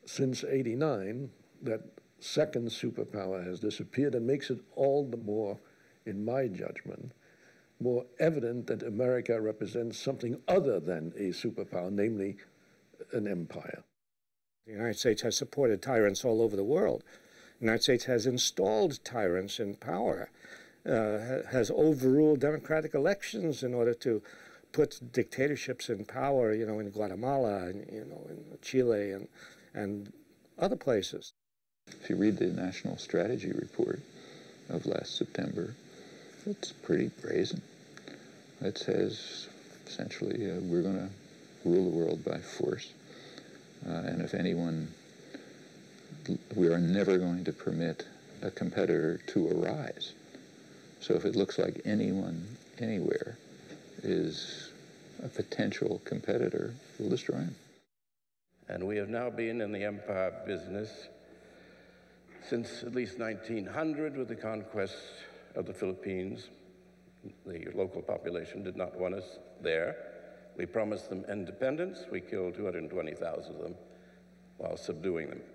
since '89, that second superpower has disappeared, and makes it all the more, in my judgment, more evident that America represents something other than a superpower, namely an empire. The United States has supported tyrants all over the world. The United States has installed tyrants in power, has overruled democratic elections in order to put dictatorships in power, you know, in Guatemala, and, you know, in Chile and other places. If you read the National Strategy Report of last September, it's pretty brazen. It says, essentially, we're going to rule the world by force. And if anyone, we are never going to permit a competitor to arise. So if it looks like anyone, anywhere, is a potential competitor, we'll destroy him. And we have now been in the empire business since at least 1900 with the conquest of the Philippines. The local population did not want us there. We promised them independence. We killed 220,000 of them while subduing them.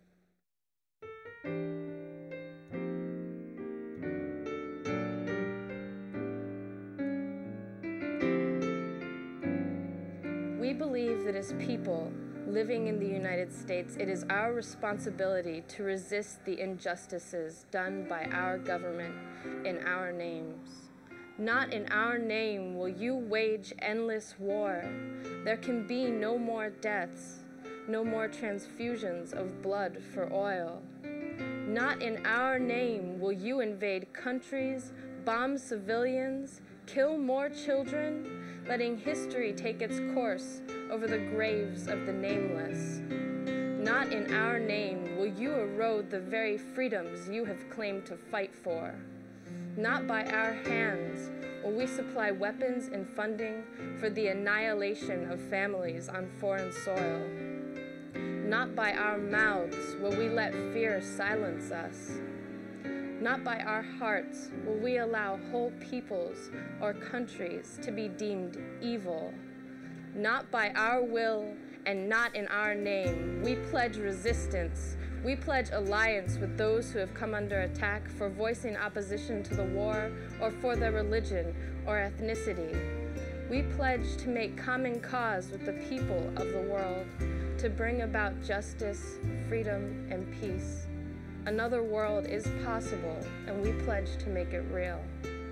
We believe that as people living in the United States, it is our responsibility to resist the injustices done by our government in our names. Not in our name will you wage endless war. There can be no more deaths, no more transfusions of blood for oil. Not in our name will you invade countries, bomb civilians, kill more children, letting history take its course over the graves of the nameless. Not in our name will you erode the very freedoms you have claimed to fight for. Not by our hands will we supply weapons and funding for the annihilation of families on foreign soil. Not by our mouths will we let fear silence us. Not by our hearts will we allow whole peoples or countries to be deemed evil. Not by our will and not in our name, we pledge resistance. We pledge alliance with those who have come under attack for voicing opposition to the war or for their religion or ethnicity. We pledge to make common cause with the people of the world, to bring about justice, freedom, and peace. Another world is possible, and we pledge to make it real.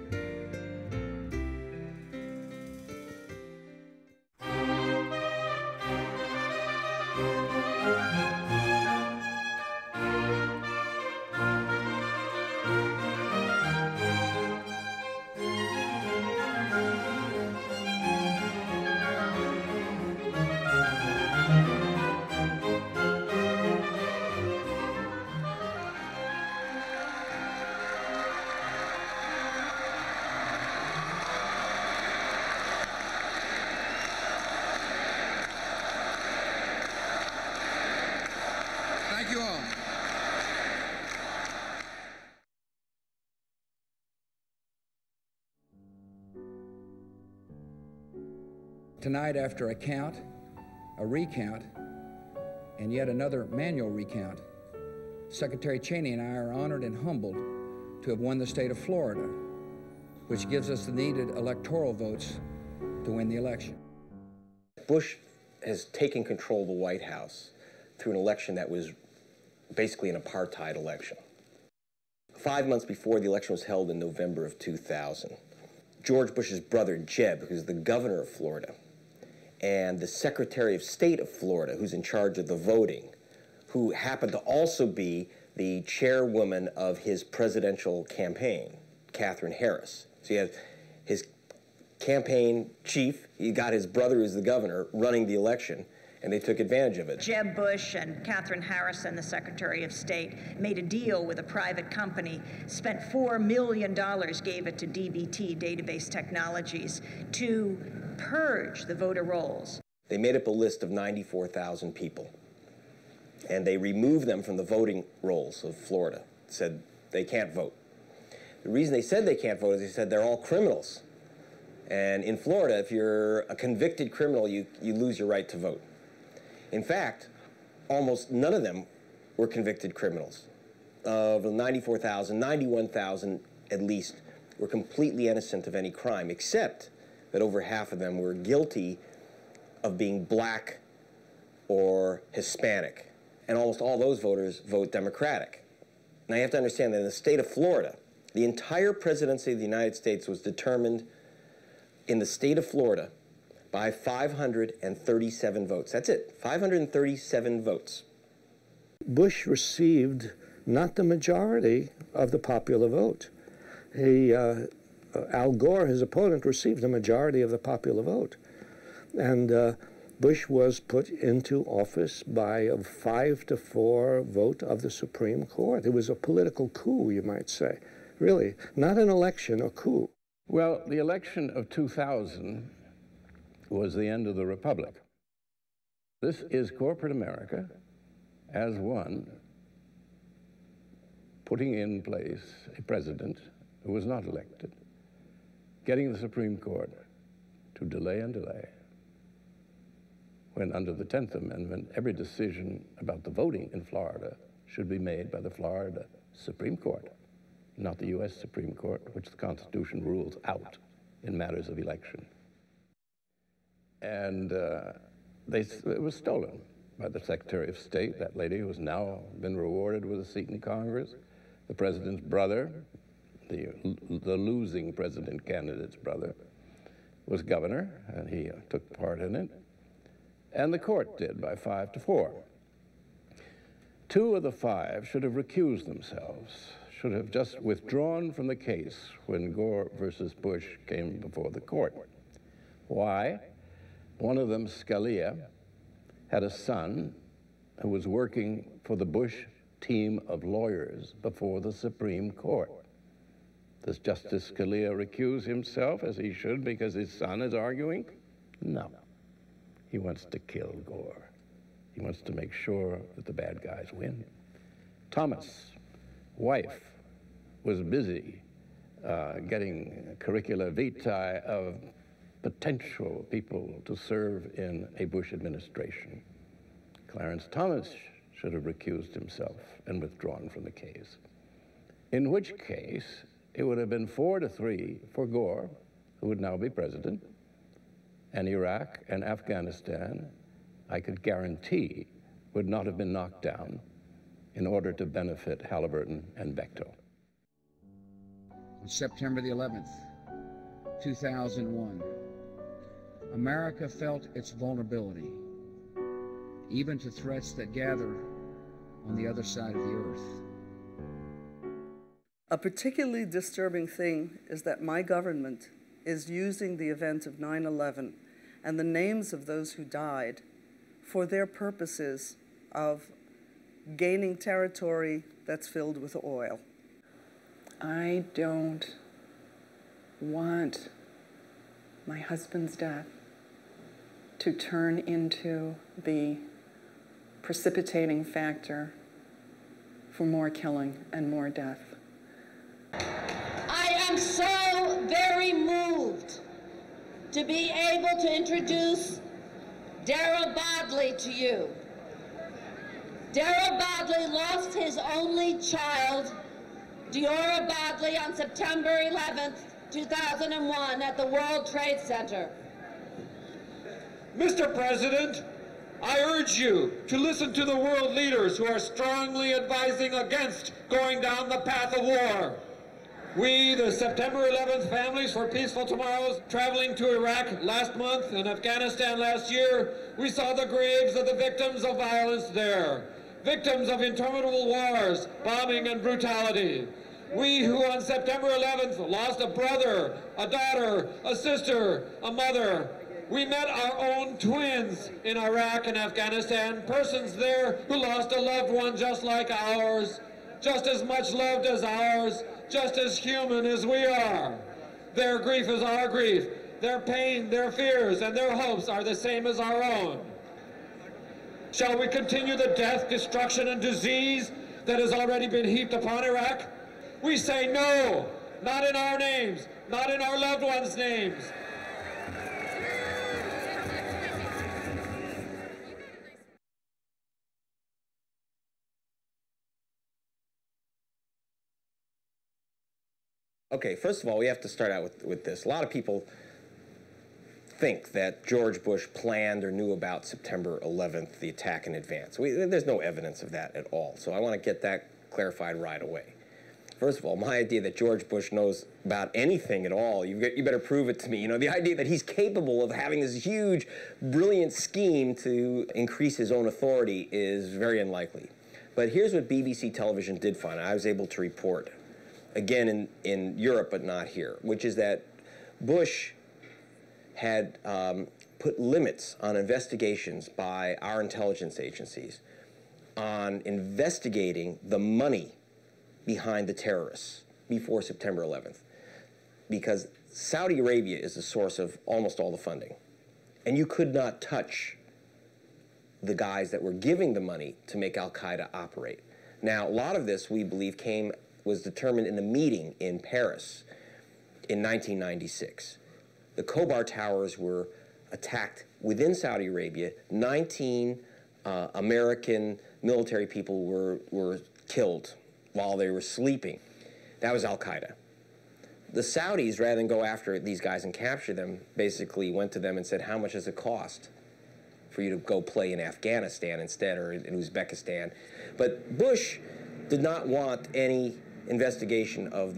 Thank you all. Tonight, after a count, a recount, and yet another manual recount, Secretary Cheney and I are honored and humbled to have won the state of Florida, which gives us the needed electoral votes to win the election. Bush has taken control of the White House through an election that was basically an apartheid election. 5 months before, the election was held in November of 2000. George Bush's brother, Jeb, who's the governor of Florida, and the Secretary of State of Florida, who's in charge of the voting, who happened to also be the chairwoman of his presidential campaign, Katherine Harris. So you have his campaign chief, he got his brother, who's the governor, running the election, and they took advantage of it. Jeb Bush and Katherine Harris, and the Secretary of State, made a deal with a private company, spent $4 million, gave it to DBT, Database Technologies, to purge the voter rolls. They made up a list of 94,000 people, and they removed them from the voting rolls of Florida, said they can't vote. The reason they said they can't vote is they said they're all criminals. And in Florida, if you're a convicted criminal, you lose your right to vote. In fact, almost none of them were convicted criminals. Of the 94,000, 91,000 at least were completely innocent of any crime, except that over half of them were guilty of being black or Hispanic. And almost all those voters vote Democratic. Now you have to understand that in the state of Florida, the entire presidency of the United States was determined in the state of Florida by 537 votes. That's it, 537 votes. Bush received not the majority of the popular vote. Al Gore, his opponent, received the majority of the popular vote. And Bush was put into office by a 5-4 vote of the Supreme Court. It was a political coup, you might say. Really, not an election, a coup. Well, the election of 2000 was the end of the Republic. This is corporate America as one, putting in place a president who was not elected, getting the Supreme Court to delay and delay, when under the 10th Amendment, every decision about the voting in Florida should be made by the Florida Supreme Court, not the U.S. Supreme Court, which the Constitution rules out in matters of election. And it was stolen by the Secretary of State, that lady who has now been rewarded with a seat in Congress, the president's brother, the losing president candidate's brother, was governor, and he took part in it. And the court did by 5-4. 2 of the 5 should have recused themselves, should have just withdrawn from the case when Gore versus Bush came before the court. Why? One of them, Scalia, had a son who was working for the Bush team of lawyers before the Supreme Court. Does Justice Scalia recuse himself, as he should, because his son is arguing? No. He wants to kill Gore. He wants to make sure that the bad guys win. Thomas' wife was busy getting curricula vitae of potential people to serve in a Bush administration. Clarence Thomas should have recused himself and withdrawn from the case. In which case, it would have been 4-3 for Gore, who would now be president, and Iraq and Afghanistan, I could guarantee, would not have been knocked down in order to benefit Halliburton and Bechtel. On September the 11th, 2001, America felt its vulnerability, even to threats that gather on the other side of the earth. A particularly disturbing thing is that my government is using the event of 9/11 and the names of those who died for their purposes of gaining territory that's filled with oil. I don't want my husband's death to turn into the precipitating factor for more killing and more death. I am so very moved to be able to introduce Darrell Bodley to you. Darrell Bodley lost his only child, Deora Bodley, on September 11th, 2001 at the World Trade Center. Mr. President, I urge you to listen to the world leaders who are strongly advising against going down the path of war. We, the September 11th Families for Peaceful Tomorrows, traveling to Iraq last month and Afghanistan last year, we saw the graves of the victims of violence there, victims of interminable wars, bombing, and brutality. We who on September 11th lost a brother, a daughter, a sister, a mother. We met our own twins in Iraq and Afghanistan, persons there who lost a loved one just like ours, just as much loved as ours, just as human as we are. Their grief is our grief. Their pain, their fears, and their hopes are the same as our own. Shall we continue the death, destruction, and disease that has already been heaped upon Iraq? We say no, not in our names, not in our loved ones' names. Okay, first of all, we have to start out with this. A lot of people think that George Bush planned or knew about September 11th, the attack in advance. There's no evidence of that at all, so I want to get that clarified right away. First of all, my idea that George Bush knows about anything at all, you better prove it to me. You know, the idea that he's capable of having this huge, brilliant scheme to increase his own authority is very unlikely. But here's what BBC television did find, I was able to report, again in Europe but not here, which is that Bush had put limits on investigations by our intelligence agencies on investigating the money behind the terrorists before September 11th, because Saudi Arabia is the source of almost all the funding, and you could not touch the guys that were giving the money to make al-Qaeda operate. Now, a lot of this, we believe, was determined in a meeting in Paris in 1996. The Khobar Towers were attacked within Saudi Arabia. 19 American military people were killed while they were sleeping. That was al-Qaeda. The Saudis, rather than go after these guys and capture them, basically went to them and said, how much does it cost for you to go play in Afghanistan instead, or in Uzbekistan? But Bush did not want any investigation of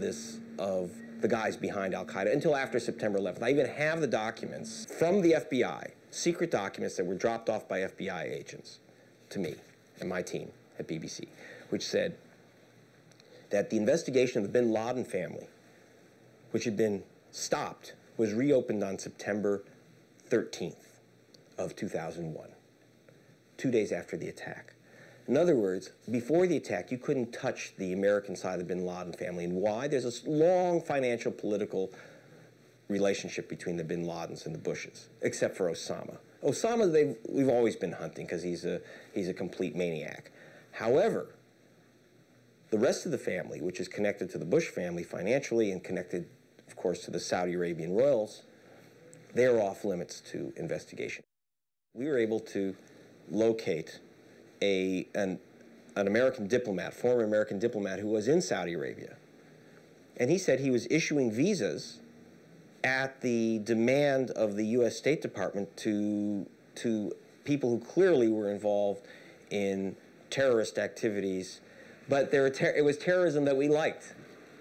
the guys behind al-Qaeda until after September 11th. I even have the documents from the FBI, secret documents that were dropped off by FBI agents to me and my team at BBC, which said that the investigation of the bin Laden family, which had been stopped, was reopened on September 13th of 2001, 2 days after the attack. In other words, before the attack, you couldn't touch the American side of the bin Laden family. And why? There's a long financial, political relationship between the bin Ladens and the Bushes, except for Osama. Osama, we've always been hunting because he's a complete maniac. However, the rest of the family, which is connected to the Bush family financially and connected, of course, to the Saudi Arabian royals, they're off limits to investigation. We were able to locate an American diplomat, former American diplomat, who was in Saudi Arabia. And he said he was issuing visas at the demand of the U.S. State Department to people who clearly were involved in terrorist activities. But it was terrorism that we liked.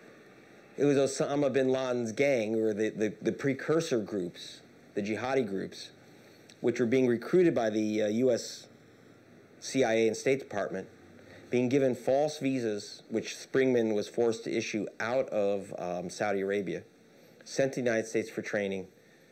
It was Osama bin Laden's gang, or the precursor groups, the jihadi groups, which were being recruited by the U.S. CIA and State Department, being given false visas, which Springman was forced to issue out of Saudi Arabia, sent to the United States for training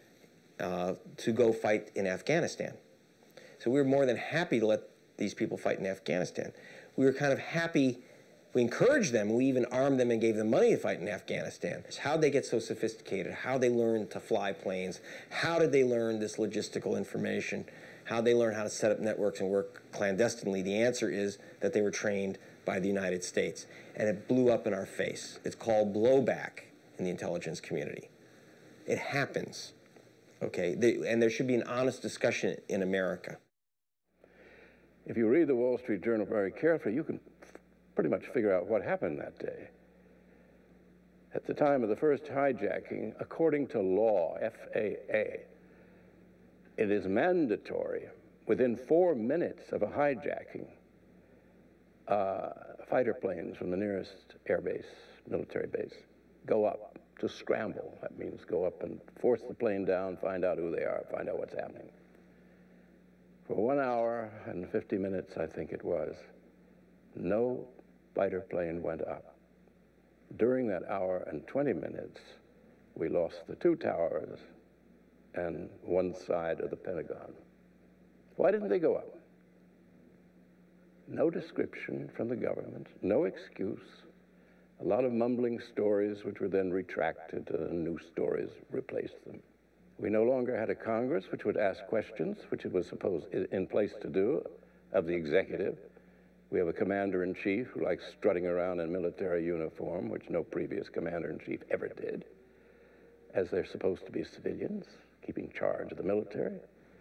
to go fight in Afghanistan. So we were more than happy to let these people fight in Afghanistan. We were kind of happy. We encouraged them. We even armed them and gave them money to fight in Afghanistan. How'd they get so sophisticated? How'd they learn to fly planes? How did they learn this logistical information? How'd they learn how to set up networks and work clandestinely? The answer is that they were trained by the United States. And it blew up in our face. It's called blowback in the intelligence community. It happens, okay? And there should be an honest discussion in America. If you read the Wall Street Journal very carefully, you can pretty much figure out what happened that day. At the time of the first hijacking, according to law, FAA, it is mandatory within 4 minutes of a hijacking, fighter planes from the nearest airbase, military base, go up to scramble. That means go up and force the plane down, find out who they are, find out what's happening. For 1 hour and 50 minutes, I think it was, no fighter plane went up. During that hour and 20 minutes, we lost the 2 towers and one side of the Pentagon. Why didn't they go up? No description from the government, no excuse. A lot of mumbling stories which were then retracted and new stories replaced them. We no longer had a Congress which would ask questions, which it was supposed in place to do, of the executive. We have a commander-in-chief who likes strutting around in military uniform, which no previous commander-in-chief ever did, as they're supposed to be civilians, keeping charge of the military.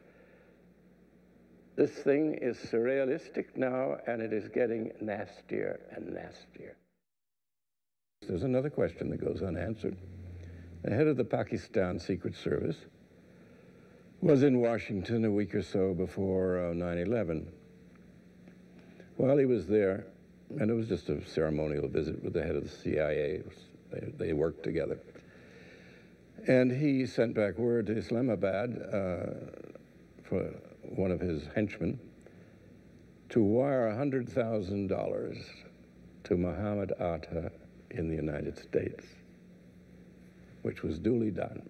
This thing is surrealistic now, and it is getting nastier and nastier. There's another question that goes unanswered. The head of the Pakistan Secret Service was in Washington a week or so before 9/11. While he was there, and it was just a ceremonial visit with the head of the CIA, they worked together. And he sent back word to Islamabad for one of his henchmen to wire $100,000 to Muhammad Atta in the United States, which was duly done.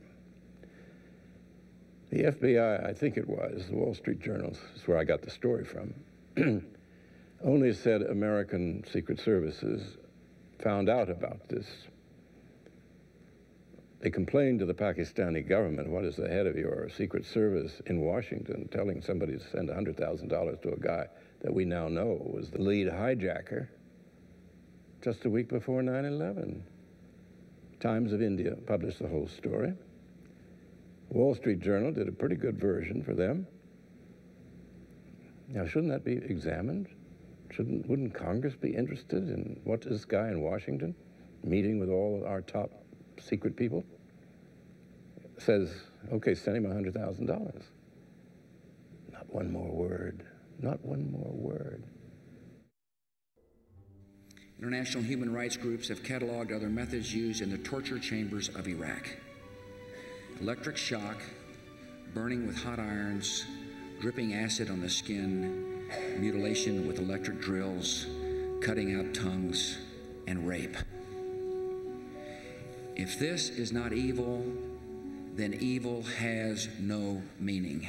The FBI, I think it was, the Wall Street Journal, is where I got the story from, only said American Secret Services found out about this. They complained to the Pakistani government, what is the head of your Secret Service in Washington telling somebody to send $100,000 to a guy that we now know was the lead hijacker just a week before 9/11. Times of India published the whole story. Wall Street Journal did a pretty good version for them. Now, shouldn't that be examined? Wouldn't Congress be interested in what this guy in Washington, meeting with all our top secret people, says, okay, send him $100,000. Not one more word. Not one more word. International human rights groups have cataloged other methods used in the torture chambers of Iraq. Electric shock, burning with hot irons, dripping acid on the skin, mutilation with electric drills, cutting out tongues, and rape. If this is not evil, then evil has no meaning.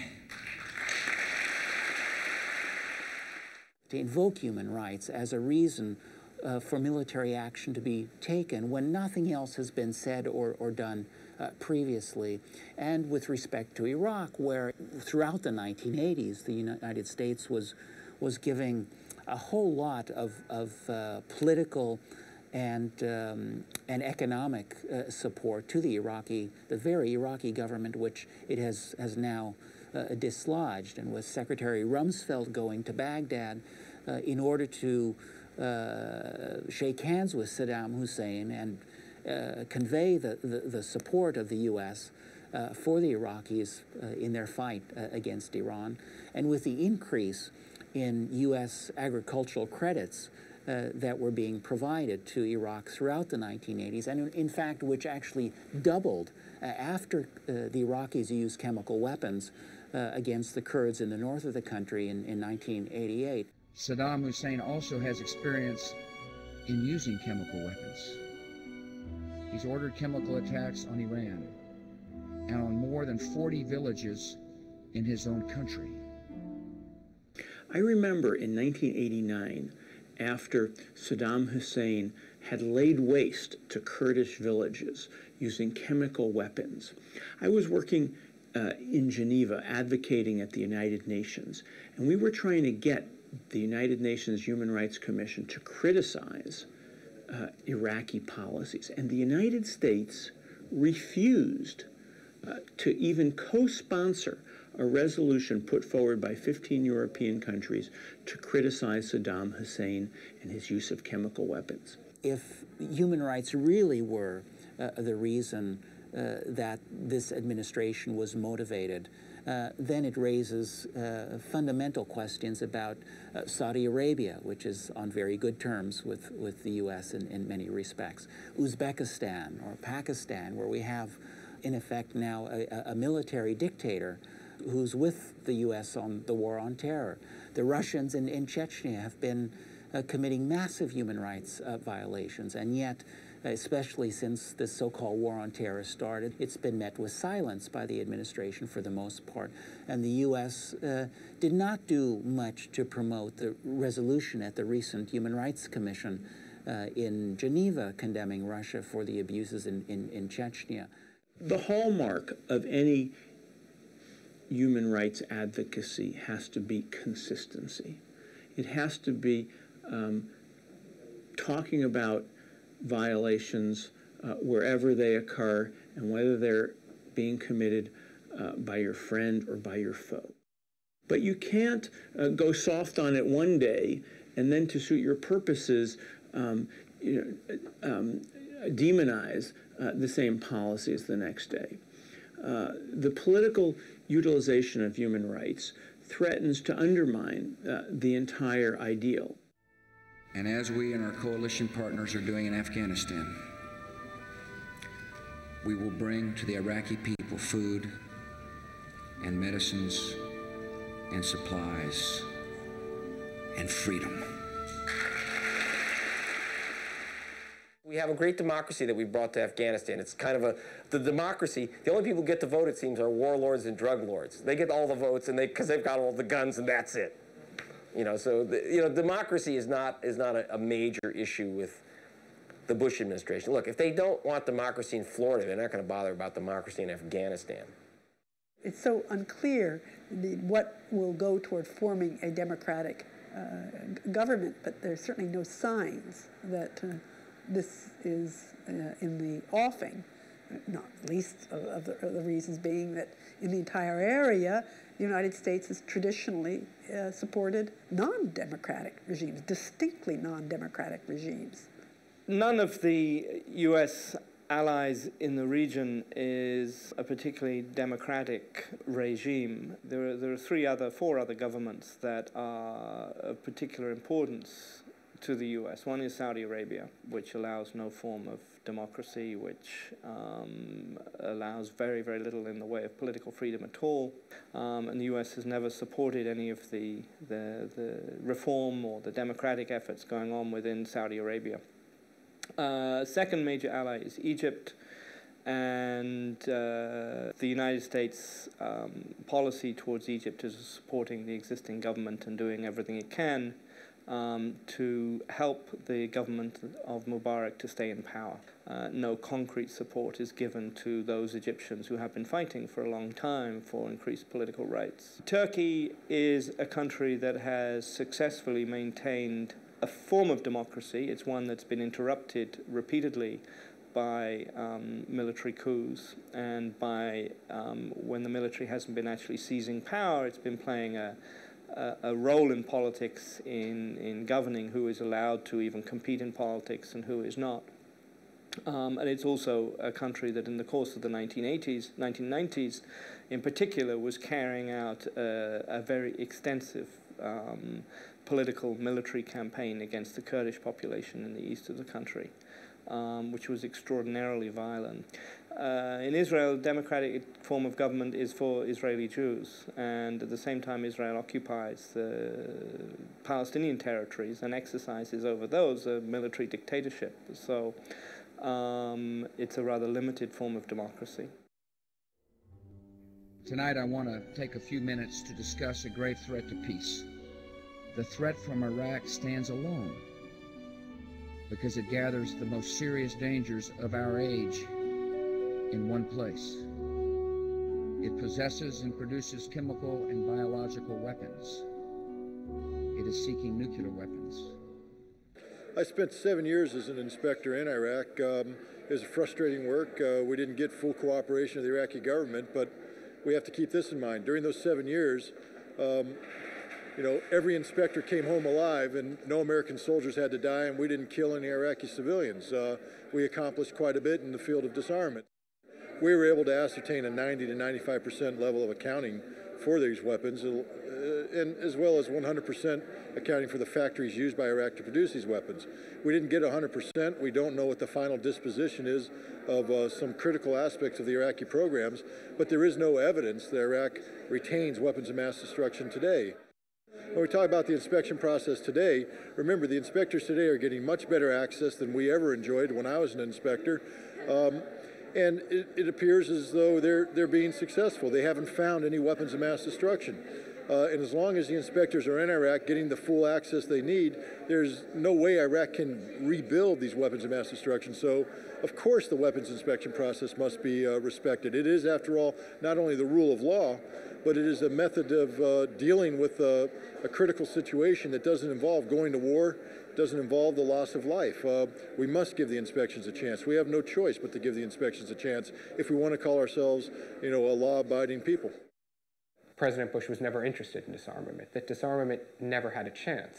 To invoke human rights as a reason for military action to be taken when nothing else has been said or done previously. And with respect to Iraq, where throughout the 1980s, the United States was giving a whole lot of political and economic support to the very Iraqi government, which it has now dislodged. And with Secretary Rumsfeld going to Baghdad in order to shake hands with Saddam Hussein and convey the support of the U.S. For the Iraqis in their fight against Iran, and with the increase in U.S. agricultural credits that were being provided to Iraq throughout the 1980s, and in fact, which actually doubled after the Iraqis used chemical weapons against the Kurds in the north of the country in 1988. Saddam Hussein also has experience in using chemical weapons. He's ordered chemical attacks on Iran and on more than 40 villages in his own country. I remember in 1989, after Saddam Hussein had laid waste to Kurdish villages using chemical weapons, I was working in Geneva advocating at the United Nations, and we were trying to get the United Nations Human Rights Commission to criticize Iraqi policies. And the United States refused to even co-sponsor a resolution put forward by 15 European countries to criticize Saddam Hussein and his use of chemical weapons. If human rights really were the reason that this administration was motivated, then it raises fundamental questions about Saudi Arabia, which is on very good terms with the U.S. in many respects, Uzbekistan or Pakistan, where we have, in effect now, a military dictator who's with the U.S. on the war on terror. The Russians in Chechnya have been committing massive human rights violations, and yet, especially since this so-called war on terror started, it's been met with silence by the administration for the most part. And the U.S. Did not do much to promote the resolution at the recent Human Rights Commission in Geneva condemning Russia for the abuses in Chechnya. The hallmark of any human rights advocacy has to be consistency. It has to be talking about violations wherever they occur and whether they're being committed by your friend or by your foe. But you can't go soft on it one day and then to suit your purposes demonize the same policies the next day. The political utilization of human rights threatens to undermine the entire ideal. And as we and our coalition partners are doing in Afghanistan, we will bring to the Iraqi people food and medicines and supplies and freedom. We have a great democracy that we brought to Afghanistan. It's kind of the democracy, the only people who get to vote, it seems, are warlords and drug lords. They get all the votes and because they've got all the guns and that's it. So democracy is not a major issue with the Bush administration. Look, if they don't want democracy in Florida, they're not going to bother about democracy in Afghanistan. It's so unclear what will go toward forming a democratic government, but there's certainly no signs that this is in the offing, not least of the reasons being that in the entire area, the United States has traditionally supported non-democratic regimes, distinctly non-democratic regimes. None of the U.S. allies in the region is a particularly democratic regime. There are four other governments that are of particular importance to the U.S. One is Saudi Arabia, which allows no form of democracy, which allows very, very little in the way of political freedom at all. And the U.S. has never supported any of the reform or the democratic efforts going on within Saudi Arabia. Second major ally is Egypt, and the United States policy towards Egypt is supporting the existing government and doing everything it can to help the government of Mubarak to stay in power. No concrete support is given to those Egyptians who have been fighting for a long time for increased political rights. Turkey is a country that has successfully maintained a form of democracy. It's one that's been interrupted repeatedly by military coups and by when the military hasn't been actually seizing power, it's been playing a role in politics in governing who is allowed to even compete in politics and who is not. And it's also a country that in the course of the 1990s in particular was carrying out a very extensive political military campaign against the Kurdish population in the east of the country, which was extraordinarily violent. In Israel, a democratic form of government is for Israeli Jews, and at the same time Israel occupies the Palestinian territories and exercises over those a military dictatorship. So it's a rather limited form of democracy. Tonight I want to take a few minutes to discuss a great threat to peace. The threat from Iraq stands alone because it gathers the most serious dangers of our age in one place. It possesses and produces chemical and biological weapons. It is seeking nuclear weapons. I spent 7 years as an inspector in Iraq. It was frustrating work. We didn't get full cooperation of the Iraqi government, but we have to keep this in mind. During those 7 years, every inspector came home alive and no American soldiers had to die, and we didn't kill any Iraqi civilians. We accomplished quite a bit in the field of disarmament. We were able to ascertain a 90 to 95% level of accounting for these weapons, and as well as 100% accounting for the factories used by Iraq to produce these weapons. We didn't get 100%. We don't know what the final disposition is of some critical aspects of the Iraqi programs, but there is no evidence that Iraq retains weapons of mass destruction today. When we talk about the inspection process today, remember the inspectors today are getting much better access than we ever enjoyed when I was an inspector. And it appears as though they're being successful. They haven't found any weapons of mass destruction. And as long as the inspectors are in Iraq getting the full access they need, there's no way Iraq can rebuild these weapons of mass destruction. So, of course, the weapons inspection process must be respected. It is, after all, not only the rule of law, but it is a method of dealing with a critical situation that doesn't involve going to war, doesn't involve the loss of life. We must give the inspections a chance. We have no choice but to give the inspections a chance if we want to call ourselves, a law-abiding people. President Bush was never interested in disarmament, that disarmament never had a chance.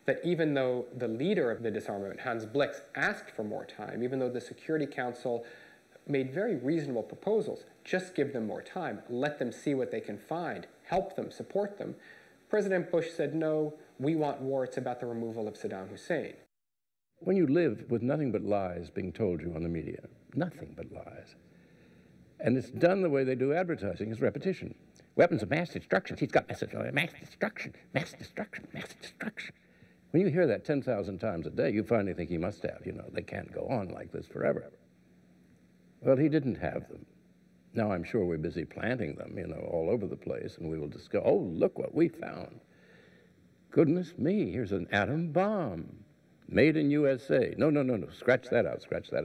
that even though the leader of the disarmament, Hans Blix, asked for more time, even though the Security Council made very reasonable proposals, just give them more time, let them see what they can find, help them, support them, President Bush said, no, we want war, it's about the removal of Saddam Hussein. When you live with nothing but lies being told you on the media, nothing but lies, and it's done the way they do advertising, it's repetition. Weapons of mass destruction, he's got message of mass destruction, mass destruction, mass destruction. When you hear that 10,000 times a day, you finally think he must have, they can't go on like this forever. Well, he didn't have them. Now, I'm sure we're busy planting them, all over the place, and we will discover, oh, look what we found. Goodness me, here's an atom bomb, made in USA. No, scratch that out,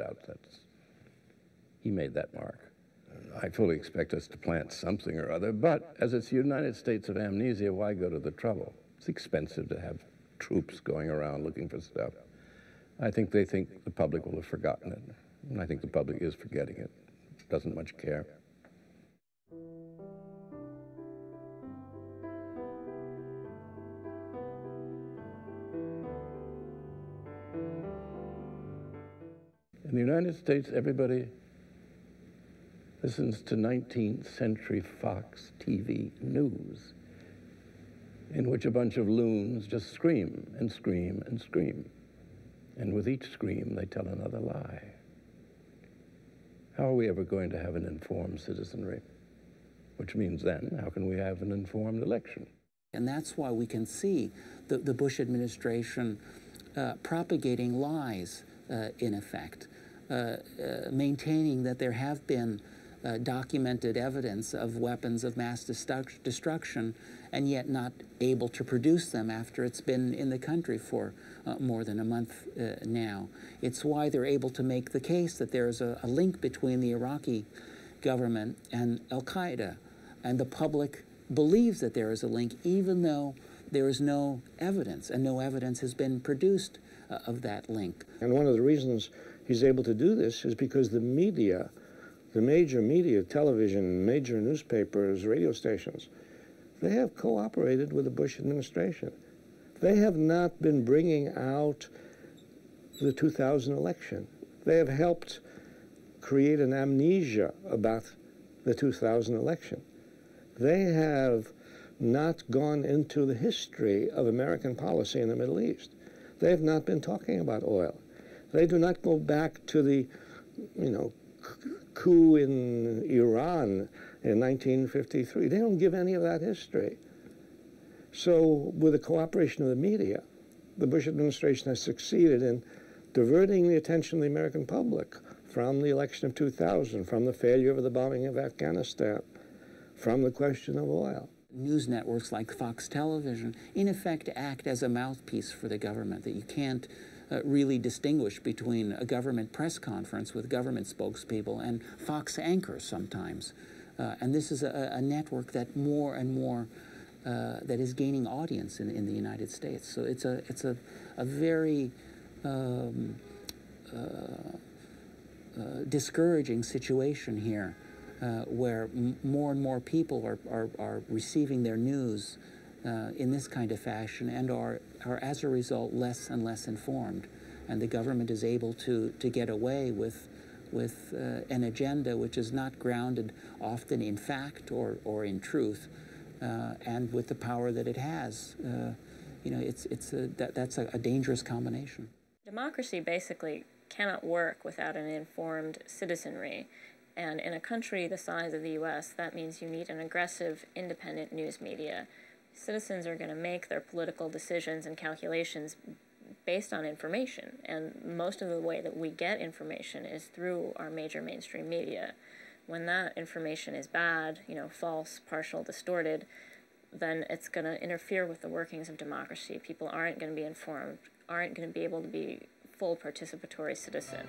he made that mark. I fully expect us to plant something or other, but as it's the United States of amnesia, why go to the trouble? It's expensive to have troops going around looking for stuff. I think they think the public will have forgotten it, and I think the public is forgetting it, doesn't much care. In the United States, everybody listens to 19th century Fox TV news, in which a bunch of loons just scream and scream and scream. And with each scream, they tell another lie. How are we ever going to have an informed citizenry? Which means then, how can we have an informed election? And that's why we can see the Bush administration propagating lies, in effect, maintaining that there have been documented evidence of weapons of mass destruction, and yet not able to produce them after it's been in the country for more than a month now. It's why they're able to make the case that there's a link between the Iraqi government and al-Qaeda, and the public believes that there is a link, even though there is no evidence, and no evidence has been produced of that link. And one of the reasons he's able to do this is because the media, the major media, television, major newspapers, radio stations, they have cooperated with the Bush administration. They have not been bringing out the 2000 election. They have helped create an amnesia about the 2000 election. They have not gone into the history of American policy in the Middle East. They have not been talking about oil. They do not go back to the, coup in Iran in 1953. They don't give any of that history. So with the cooperation of the media, the Bush administration has succeeded in diverting the attention of the American public from the election of 2000, from the failure of the bombing of Afghanistan, from the question of oil. News networks like Fox Television, in effect, act as a mouthpiece for the government, that you can't really distinguish between a government press conference with government spokespeople and Fox anchors sometimes. And this is a network that more and more that is gaining audience in the United States. So it's a very discouraging situation here, where more and more people are receiving their news in this kind of fashion, and are as a result less and less informed, and the government is able to get away with an agenda which is not grounded often in fact or in truth, and with the power that it has. That's a dangerous combination. Democracy basically cannot work without an informed citizenry. And in a country the size of the U.S., that means you need an aggressive, independent news media. Citizens are going to make their political decisions and calculations based on information, and most of the way that we get information is through our major mainstream media. When that information is bad, false, partial, distorted, then it's going to interfere with the workings of democracy. People aren't going to be informed, aren't going to be able to be full participatory citizens.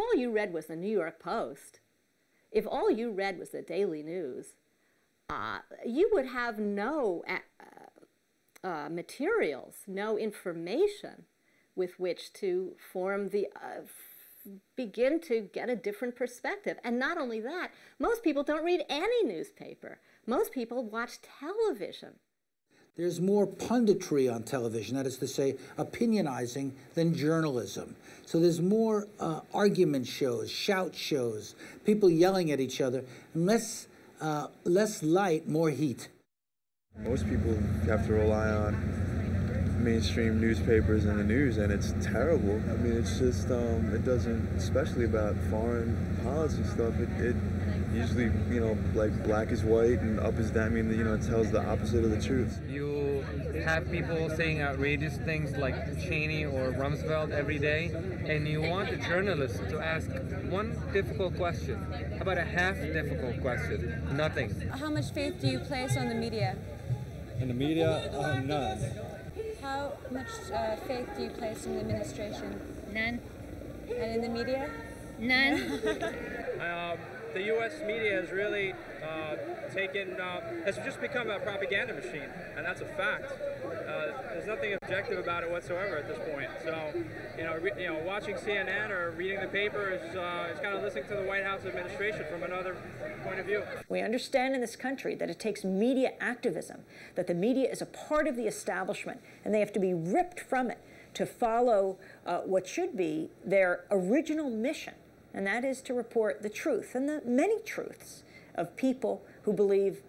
all you read was the New York Post, if all you read was the Daily News, you would have no materials, no information with which to form the, begin to get a different perspective. And not only that, most people don't read any newspaper. Most people watch television. There's more punditry on television, that is to say, opinionizing, than journalism. So there's more argument shows, shout shows, people yelling at each other, and less light, more heat. Most people have to rely on mainstream newspapers and the news, and it's terrible. I mean, it's just, it doesn't, especially about foreign policy stuff, it usually, you know, like black is white and up is down. I mean, you know, it tells the opposite of the truth. You have people saying outrageous things like Cheney or Rumsfeld every day, and you want the journalist to ask one difficult question. How about a half difficult question? Nothing. How much faith do you place on the media? In the media, none. How much faith do you place in the administration? None. And in the media? None. The U.S. media has really has just become a propaganda machine, and that's a fact. There's nothing objective about it whatsoever at this point. So, you know, watching CNN or reading the paper is kind of listening to the White House administration from another point of view. We understand in this country that it takes media activism, that the media is a part of the establishment, and they have to be ripped from it to follow what should be their original mission, and that is to report the truth and the many truths of people who believe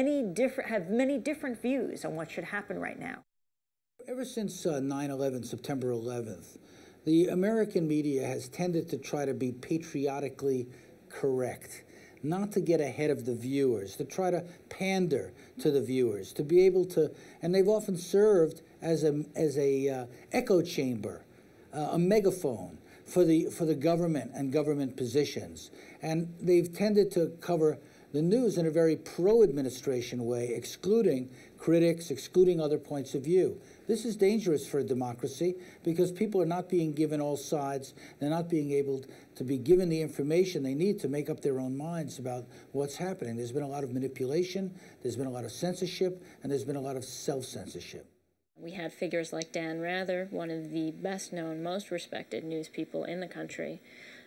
have many different views on what should happen right now. Ever since 9/11, September 11th, the American media has tended to try to be patriotically correct, not to get ahead of the viewers, to try to pander to the viewers, to be able to, and they've often served as a echo chamber, a megaphone for the government and government positions. And they've tended to cover the news in a very pro-administration way, excluding critics, excluding other points of view. This is dangerous for a democracy because people are not being given all sides. They're not being able to be given the information they need to make up their own minds about what's happening. There's been a lot of manipulation, there's been a lot of censorship, and there's been a lot of self-censorship. We had figures like Dan Rather, one of the best-known, most respected news people in the country.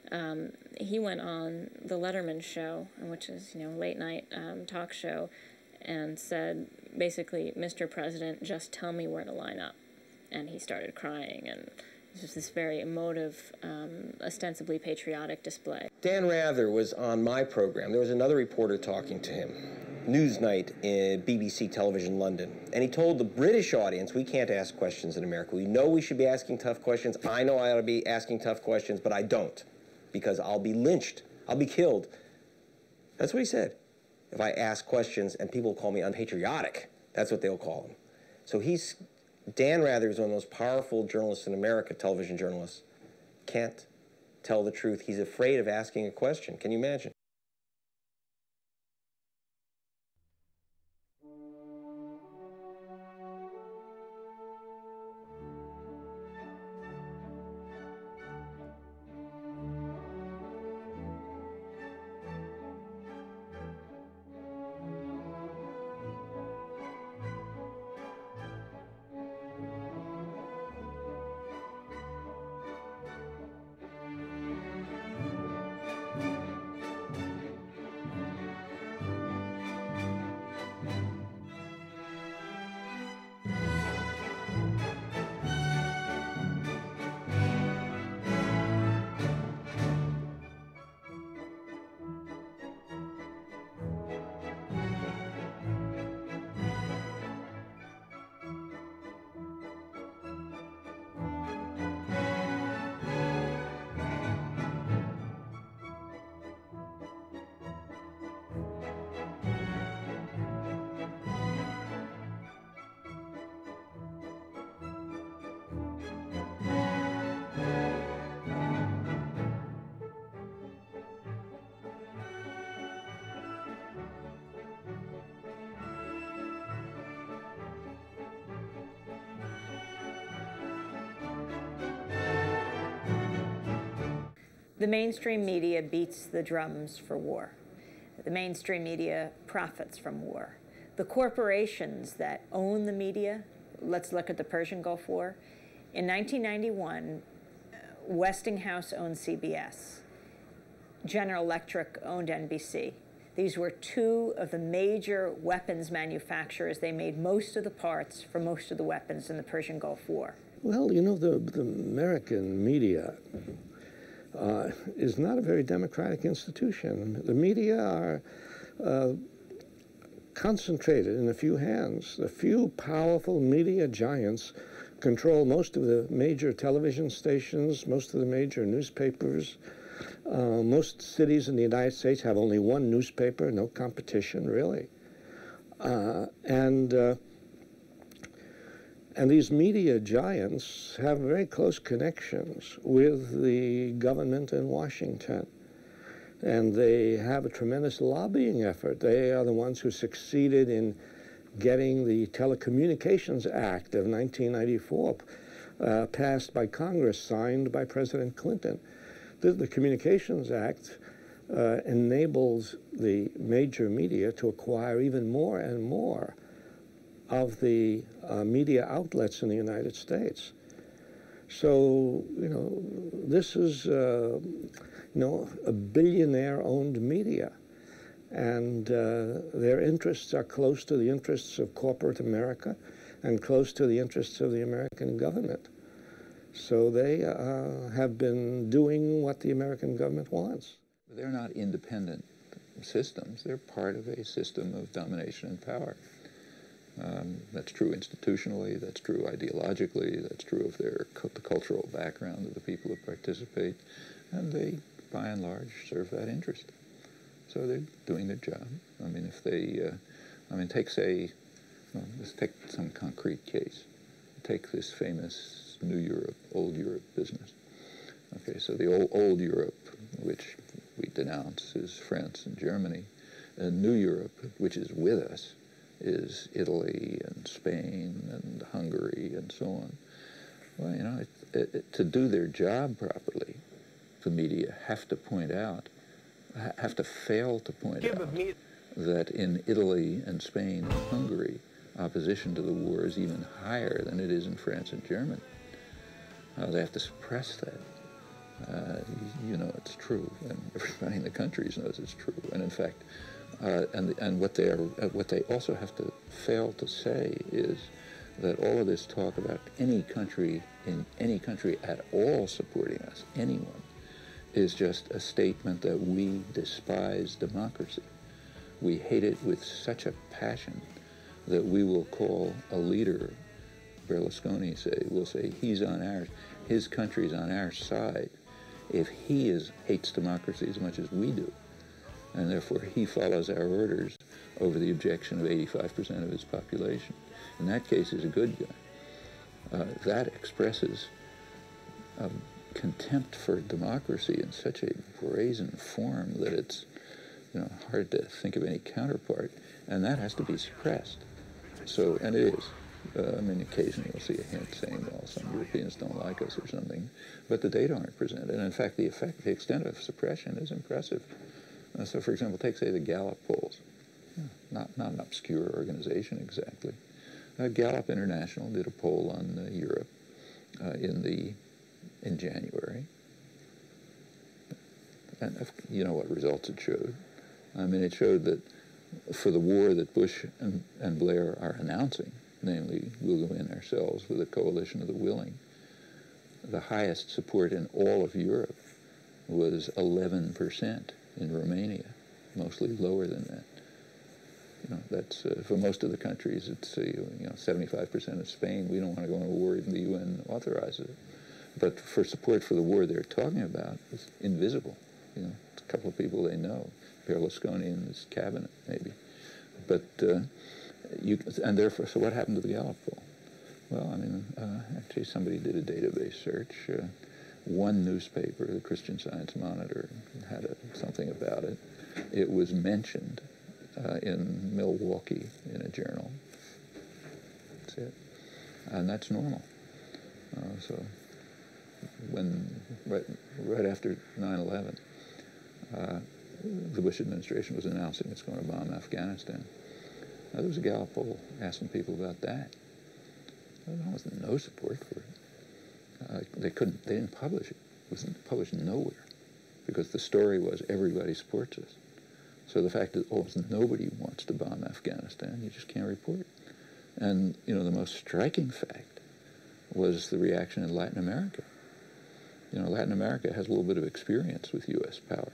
He went on the Letterman show, which is, late-night talk show, and said, basically, Mr. President, just tell me where to line up. And he started crying, and it was this very emotive, ostensibly patriotic display. Dan Rather was on my program. There was another reporter talking to him. Newsnight in BBC Television London. And he told the British audience, we can't ask questions in America. We know we should be asking tough questions. I know I ought to be asking tough questions, but I don't, because I'll be lynched. I'll be killed. That's what he said. If I ask questions and people call me unpatriotic, that's what they'll call him. So Dan Rather is one of the most powerful journalists in America, television journalists. Can't tell the truth. He's afraid of asking a question. Can you imagine? The mainstream media beats the drums for war. The mainstream media profits from war. The corporations that own the media, let's look at the Persian Gulf War. In 1991, Westinghouse owned CBS. General Electric owned NBC. These were two of the major weapons manufacturers. They made most of the parts for most of the weapons in the Persian Gulf War. Well, you know, the American media is not a very democratic institution. The media are concentrated in a few hands. The few powerful media giants control most of the major television stations, most of the major newspapers. Most cities in the United States have only one newspaper, no competition, really. And these media giants have very close connections with the government in Washington. And they have a tremendous lobbying effort. They are the ones who succeeded in getting the Telecommunications Act of 1994 passed by Congress, signed by President Clinton. The Communications Act enables the major media to acquire even more and more of the media outlets in the United States. So, you know, this is, you know, a billionaire-owned media. And their interests are close to the interests of corporate America and close to the interests of the American government. So they have been doing what the American government wants. They're not independent systems. They're part of a system of domination and power. That's true institutionally, that's true ideologically, that's true of the cultural background of the people who participate, and they, by and large, serve that interest. So they're doing their job. I mean, if they, let's take some concrete case. Take this famous New Europe, old Europe business. Okay, so the old Europe, which we denounce, is France and Germany. And New Europe, which is with us, is Italy and Spain and Hungary and so on. Well, you know, to do their job properly, the media have to point out, have to fail to point out that in Italy and Spain and Hungary, opposition to the war is even higher than it is in France and Germany. They have to suppress that. You know it's true, and everybody in the countries knows it's true. And in fact, and what they also have to fail to say is that all of this talk about any country in any country at all supporting us, anyone, is just a statement that we despise democracy. We hate it with such a passion that we will call a leader, Berlusconi will say he's on ours, his country's on our side, if he hates democracy as much as we do, and therefore he follows our orders over the objection of 85% of his population. In that case, he's a good guy. That expresses contempt for democracy in such a brazen form that it's, you know, hard to think of any counterpart, and that has to be suppressed. So, and it is. I mean, occasionally you'll see a hint saying, well, some Europeans don't like us or something, but the data aren't presented. And in fact, the extent of suppression is impressive. So, for example, take, say, the Gallup polls. Not an obscure organization exactly. Gallup International did a poll on Europe in January. And you know what results it showed. I mean, it showed that for the war that Bush and Blair are announcing, namely, we'll go in ourselves with a coalition of the willing, the highest support in all of Europe was 11% in Romania, mostly lower than that. You know, that's for most of the countries. It's 75% of Spain. We don't want to go into war, even the UN authorizes it. But for support for the war they're talking about, it's invisible. You know, it's a couple of people they know, Berlusconi and his cabinet, maybe. But and therefore, so what happened to the Gallup poll? Well, I mean, actually, somebody did a database search. One newspaper, the Christian Science Monitor, had something about it. It was mentioned in Milwaukee in a journal. That's it. And that's normal. So right after 9/11, the Bush administration was announcing it's going to bomb Afghanistan. Now, there was a Gallup poll asking people about that. There was no support for it. They didn't publish it. It wasn't published nowhere because the story was everybody supports us. So the fact that almost nobody wants to bomb Afghanistan, you just can't report it. And, you know, the most striking fact was the reaction in Latin America. You know, Latin America has a little bit of experience with U.S. power.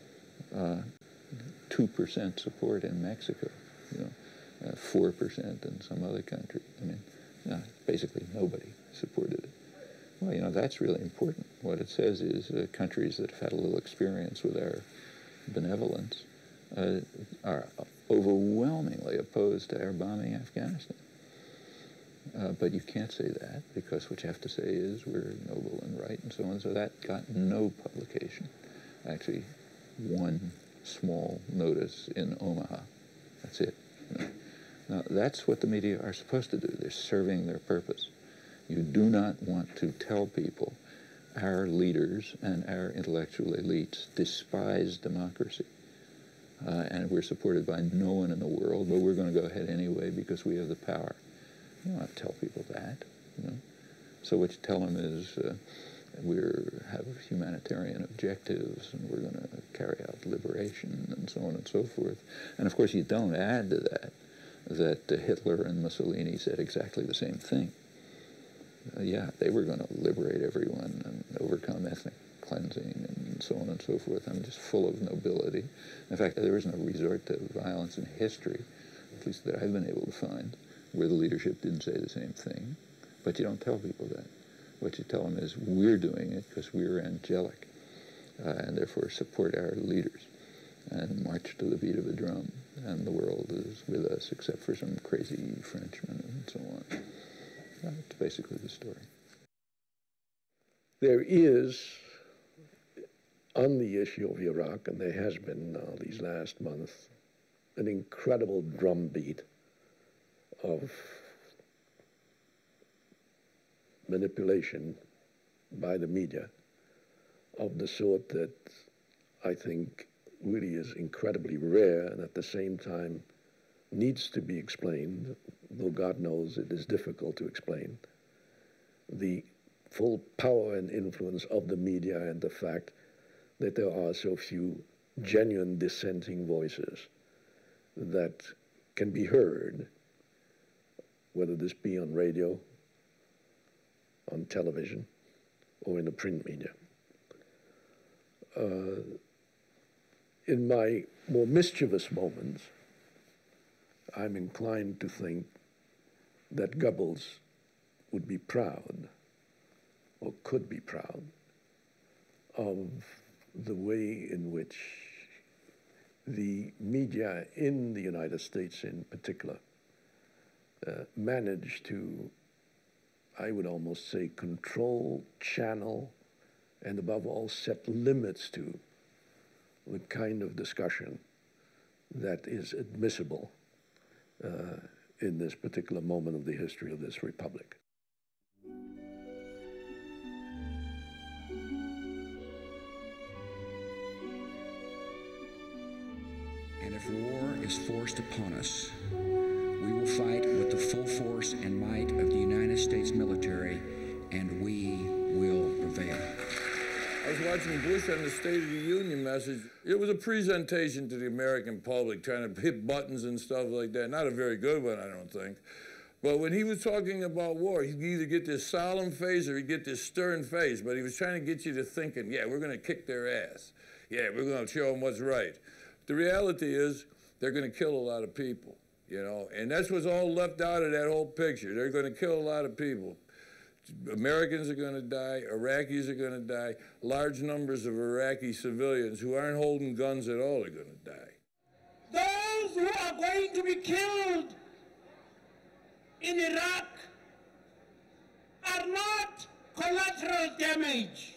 2% support in Mexico, you know, 4% in some other country. I mean, you know, basically nobody supported it. Well, you know, that's really important. What it says is countries that have had a little experience with our benevolence are overwhelmingly opposed to our bombing Afghanistan. But you can't say that because what you have to say is we're noble and right and so on. So that got no publication. Actually, one small notice in Omaha. That's it. You know? Now, that's what the media are supposed to do. They're serving their purpose. You do not want to tell people our leaders and our intellectual elites despise democracy. And we're supported by no one in the world, but we're going to go ahead anyway because we have the power. You don't have to tell people that, you know. So what you tell them is we have humanitarian objectives and we're going to carry out liberation and so on and so forth. And of course you don't add to that Hitler and Mussolini said exactly the same thing. Yeah, they were going to liberate everyone and overcome ethnic cleansing and so on and so forth. I'm just full of nobility. In fact, there isn't a resort to violence in history, at least that I've been able to find, where the leadership didn't say the same thing. But you don't tell people that. What you tell them is we're doing it because we're angelic and therefore support our leaders and march to the beat of a drum. And the world is with us except for some crazy Frenchmen and so on. That's basically the story. There is, on the issue of Iraq, and there has been these last months, an incredible drumbeat of manipulation by the media of the sort that I think really is incredibly rare and at the same time needs to be explained, though God knows it is difficult to explain, the full power and influence of the media and the fact that there are so few genuine dissenting voices that can be heard, whether this be on radio, on television, or in the print media. In my more mischievous moments, I'm inclined to think that Goebbels would be proud, or could be proud, of the way in which the media in the United States in particular managed to, I would almost say, control, channel, and above all, set limits to the kind of discussion that is admissible in this particular moment of the history of this republic. And if war is forced upon us, we will fight with the full force and might of the United States military, and we will prevail. I was watching Bush on the State of the Union message. It was a presentation to the American public, trying to hit buttons and stuff like that. Not a very good one, I don't think. But when he was talking about war, he'd either get this solemn face or he'd get this stern face. But he was trying to get you to thinking, yeah, we're going to kick their ass. Yeah, we're going to show them what's right. The reality is they're going to kill a lot of people, you know. And that's what's all left out of that whole picture. They're going to kill a lot of people. Americans are going to die, Iraqis are going to die, large numbers of Iraqi civilians who aren't holding guns at all are going to die. Those who are going to be killed in Iraq are not collateral damage.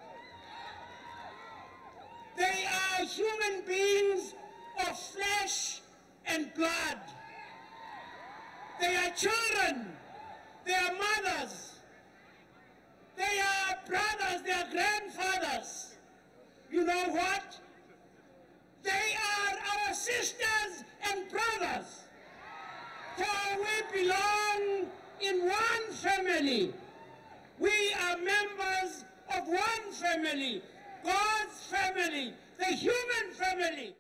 They are human beings of flesh and blood. They are children. They are mothers. They are brothers. their grandfathers. You know what? They are our sisters and brothers. For we belong in one family. We are members of one family, God's family, the human family.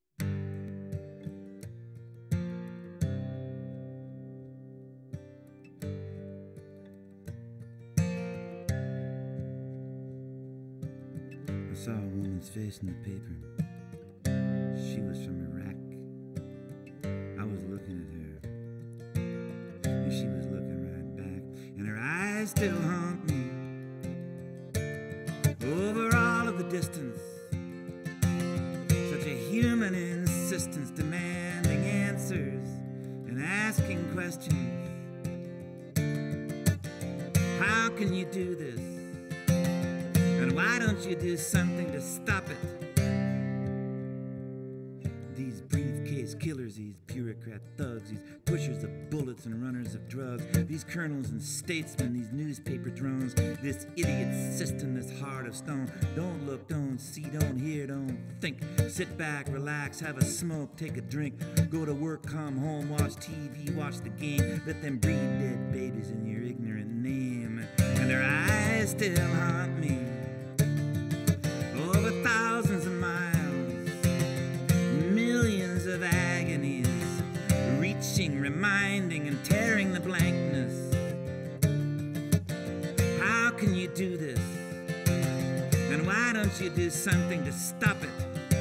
I saw a woman's face in the paper. She was from Iraq. I was looking at her, and she was looking right back, and her eyes still haunt me. Over all of the distance, such a human insistence, demanding answers and asking questions. How can you do this? And why don't you do something to stop it? These briefcase killers, these bureaucrat thugs, these pushers of bullets and runners of drugs, these colonels and statesmen, these newspaper drones, this idiot system, this heart of stone. Don't look, don't see, don't hear, don't think. Sit back, relax, have a smoke, take a drink, go to work, come home, watch TV, watch the game. Let them breed dead babies in your ignorant name. And their eyes still haunt me. Over thousands of miles, millions of agonies, reaching, reminding, and tearing the blankness. How can you do this? And why don't you do something to stop it?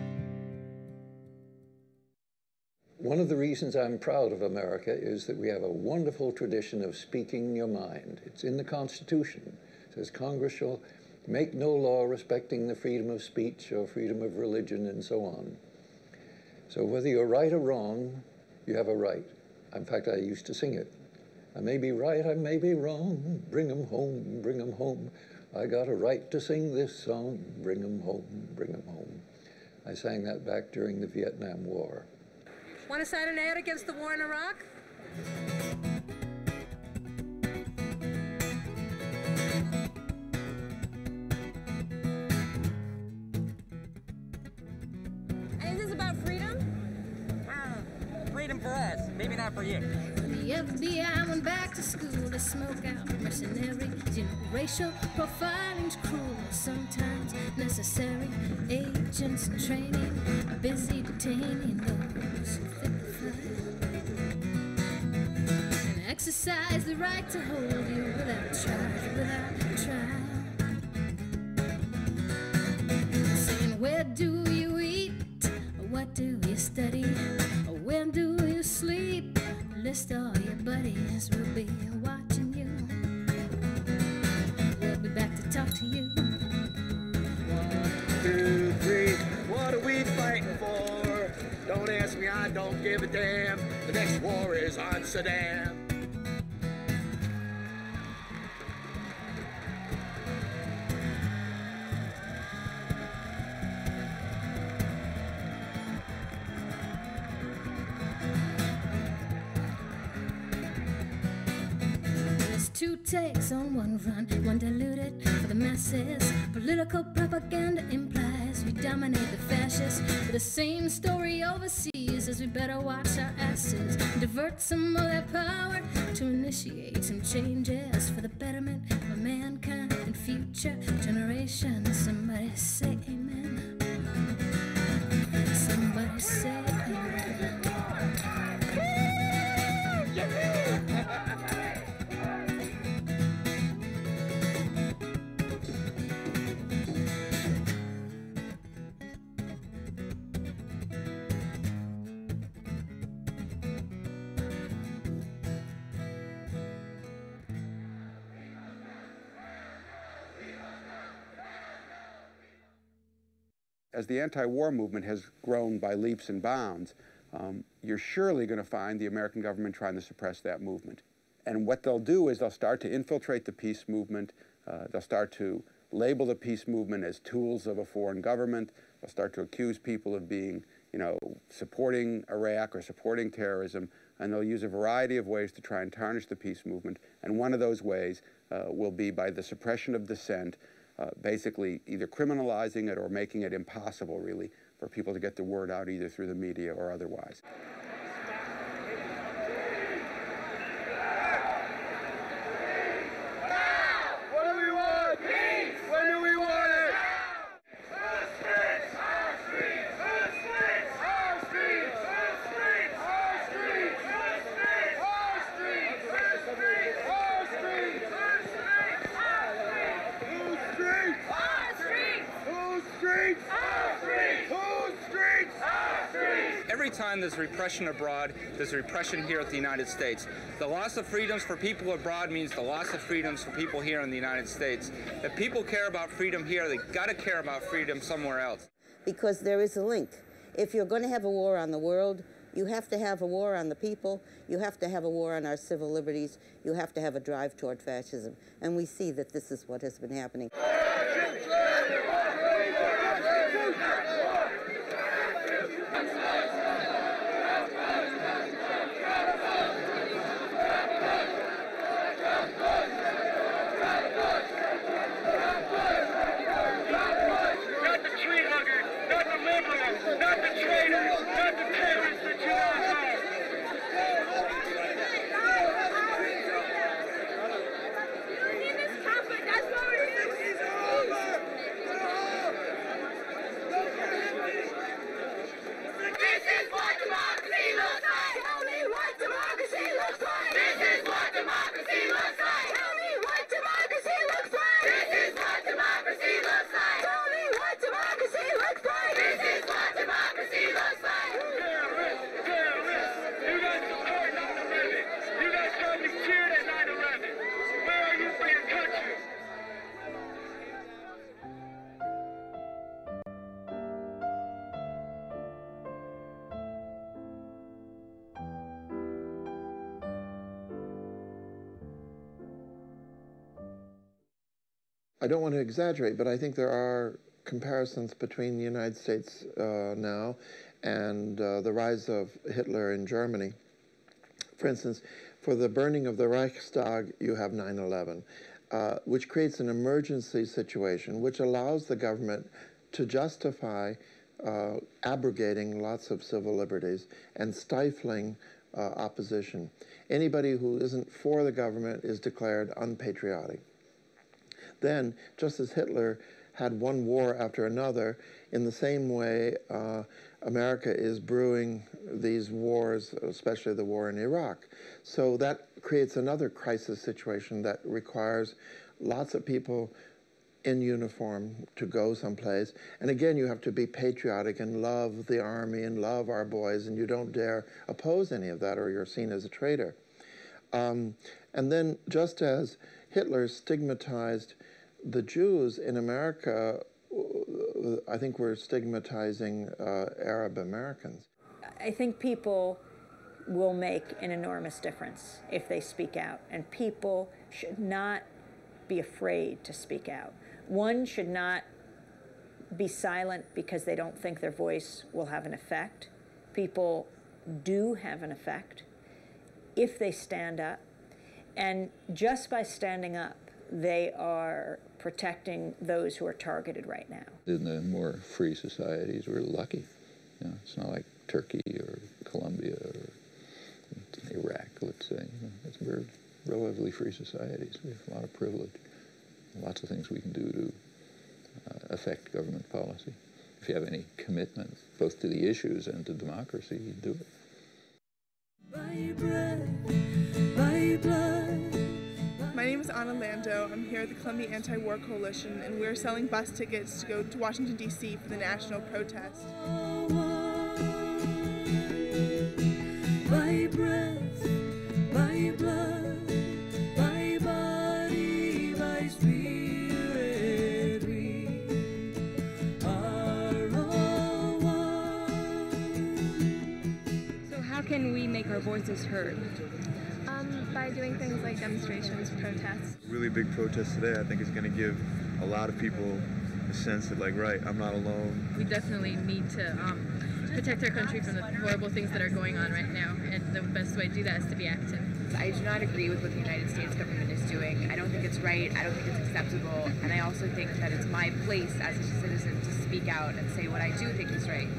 One of the reasons I'm proud of America is that we have a wonderful tradition of speaking your mind. It's in the Constitution. It says Congress shall make no law respecting the freedom of speech or freedom of religion and so on. So whether you're right or wrong, you have a right. In fact, I used to sing it. I may be right, I may be wrong. Bring 'em home, bring 'em home. I got a right to sing this song. Bring 'em home, bring 'em home. I sang that back during the Vietnam War. Want to sign an ad against the war in Iraq? And is this about freedom? Freedom for us, maybe not for you. The FBI went back to school to smoke out mercenaries. You know, racial profiling's cruel, sometimes necessary. Agents in training are busy detaining those who think and exercise the right to hold you without charge, without trial. Saying, where do you eat? What do you study? When do you sleep? List all your buddies, we'll be watching you. We'll be back to talk to you. 1, 2, 3, what are we fighting for? Don't ask me, I don't give a damn. The next war is on Saddam. Two takes on one run, one diluted for the masses. Political propaganda implies we dominate the fascists. For the same story overseas as we better watch our asses. Divert some of their power to initiate some changes for the betterment of mankind and future generations. Somebody say amen. Somebody say amen. As the anti-war movement has grown by leaps and bounds, you're surely going to find the American government trying to suppress that movement. And what they'll do is they'll start to infiltrate the peace movement. They'll start to label the peace movement as tools of a foreign government. They'll start to accuse people of being, supporting Iraq or supporting terrorism. And they'll use a variety of ways to try and tarnish the peace movement. And one of those ways will be by the suppression of dissent, basically either criminalizing it or making it impossible, really, for people to get the word out either through the media or otherwise. Every time there's repression abroad, there's repression here at the United States. The loss of freedoms for people abroad means the loss of freedoms for people here in the United States. If people care about freedom here, they've got to care about freedom somewhere else. Because there is a link. If you're going to have a war on the world, you have to have a war on the people, you have to have a war on our civil liberties, you have to have a drive toward fascism. And we see that this is what has been happening. I don't want to exaggerate, but I think there are comparisons between the United States now and the rise of Hitler in Germany. For instance, for the burning of the Reichstag, you have 9/11, which creates an emergency situation, which allows the government to justify abrogating lots of civil liberties and stifling opposition. Anybody who isn't for the government is declared unpatriotic. Then, just as Hitler had one war after another, in the same way, America is brewing these wars, especially the war in Iraq. So that creates another crisis situation that requires lots of people in uniform to go someplace. And again, you have to be patriotic and love the army and love our boys, and you don't dare oppose any of that or you're seen as a traitor. And then, just as Hitler stigmatized the Jews in America, I think we're stigmatizing Arab Americans. I think people will make an enormous difference if they speak out, and people should not be afraid to speak out. One should not be silent because they don't think their voice will have an effect. People do have an effect if they stand up, and just by standing up, they are protecting those who are targeted right now. In the more free societies, we're lucky. You know, it's not like Turkey or Colombia or Iraq, let's say. You know, we're relatively free societies. We have a lot of privilege, lots of things we can do to affect government policy. If you have any commitment, both to the issues and to democracy, you do it. Buy your bread, buy your blood. My name is Anna Lando. I'm here at the Columbia Anti-War Coalition, and we're selling bus tickets to go to Washington, D.C. for the national protest. Buy your breath, buy your blood, buy your body, buy your spirit. We are all one. So how can we make our voices heard? By doing things like demonstrations, protests. Really big protest today, I think, is going to give a lot of people a sense that, like, right, I'm not alone. We definitely need to protect our country from the horrible things that are going on right now, and the best way to do that is to be active. I do not agree with what the United States government is doing. I don't think it's right, I don't think it's acceptable, and I also think that it's my place as a citizen to speak out and say what I do think is right.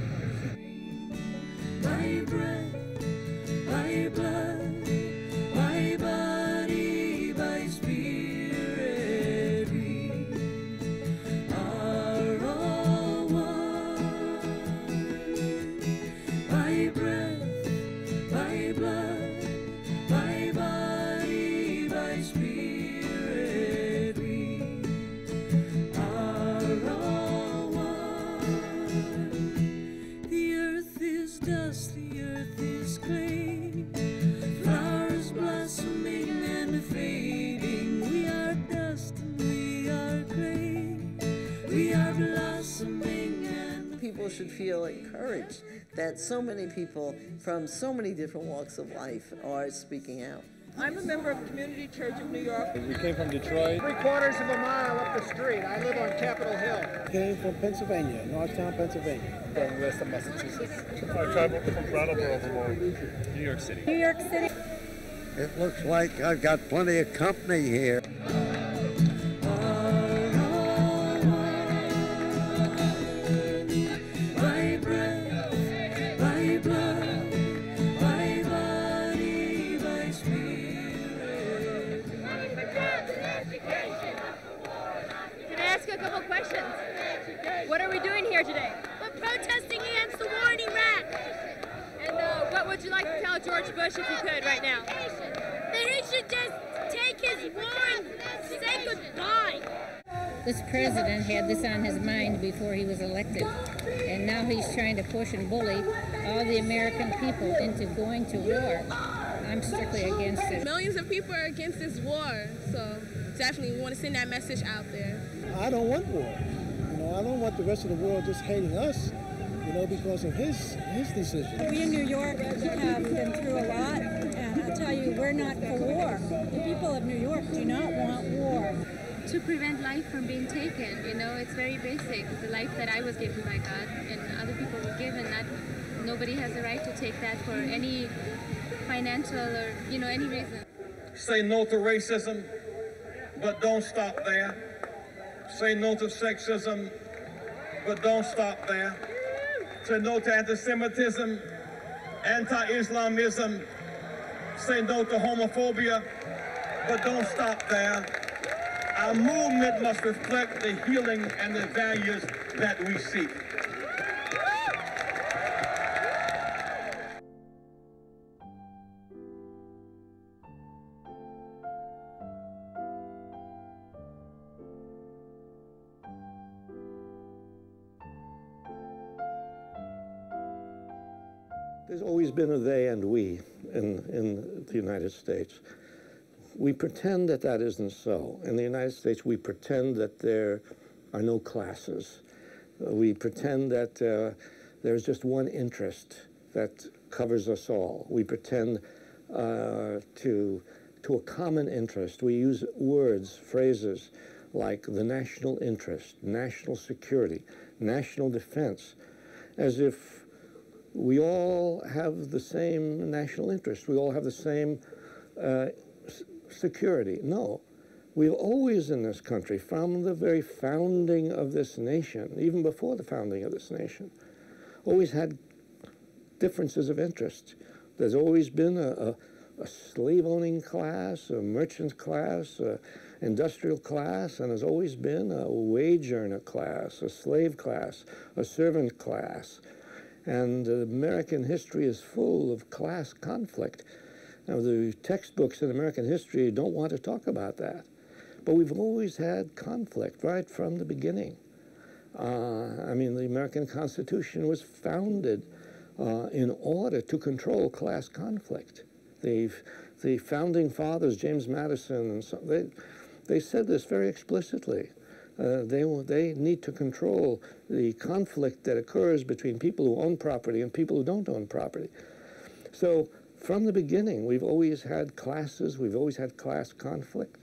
My breath, my blood, my body, my spirit, we are all one. My breath, my blood, my body, my spirit, we are all one. The earth is dust, the earth is clay, flowers blossoming and fading. We are dust and we are clay, we are blossoming and people should feel encouraged that so many people from so many different walks of life are speaking out. I'm a member of Community Church of New York. We came from Detroit. 3/4 of a mile up the street. I live on Capitol Hill. Came from Pennsylvania, Northtown, Pennsylvania. From Western Massachusetts. I traveled from Brattleboro, Vermont. New York City. New York City. It looks like I've got plenty of company here. my breath, my blood, my body, my spirit. Can I ask you a couple questions? What are we doing here today? We're protesting against the war in Iraq. And what would you like to tell George Bush if you could right now? That he should just take his war and say goodbye. This president had this on his mind before he was elected, and now he's trying to push and bully all the American people into going to war. I'm strictly against it. Millions of people are against this war, so definitely we want to send that message out there. I don't want war. You know, I don't want the rest of the world just hating us, you know, because of his decision. We in New York have been through a lot, and I'll tell you, we're not for war. The people of New York do not want war. To prevent life from being taken, you know, it's very basic. The life that I was given by God and other people were given, that nobody has the right to take that for any financial or, you know, any reason. Say no to racism, but don't stop there. Say no to sexism, but don't stop there. Say no to anti-Semitism, anti-Islamism. Say no to homophobia, but don't stop there. Our movement must reflect the healing and the values that we seek. There's always been a they and we in the United States. We pretend that that isn't so. In the United States, we pretend that there are no classes. We pretend that there's just one interest that covers us all. We pretend to a common interest. We use words, phrases like the national interest, national security, national defense, as if we all have the same national interest. We all have the same security. No. We've always in this country, from the very founding of this nation, even before the founding of this nation, always had differences of interest. There's always been a slave-owning class, a merchant class, an industrial class, and there's always been a wage earner class, a slave class, a servant class. And American history is full of class conflict. Now, the textbooks in American history don't want to talk about that. But we've always had conflict right from the beginning. I mean, the American Constitution was founded in order to control class conflict. The founding fathers, James Madison, and so, they said this very explicitly. They need to control the conflict that occurs between people who own property and people who don't own property. So from the beginning, we've always had classes, we've always had class conflict.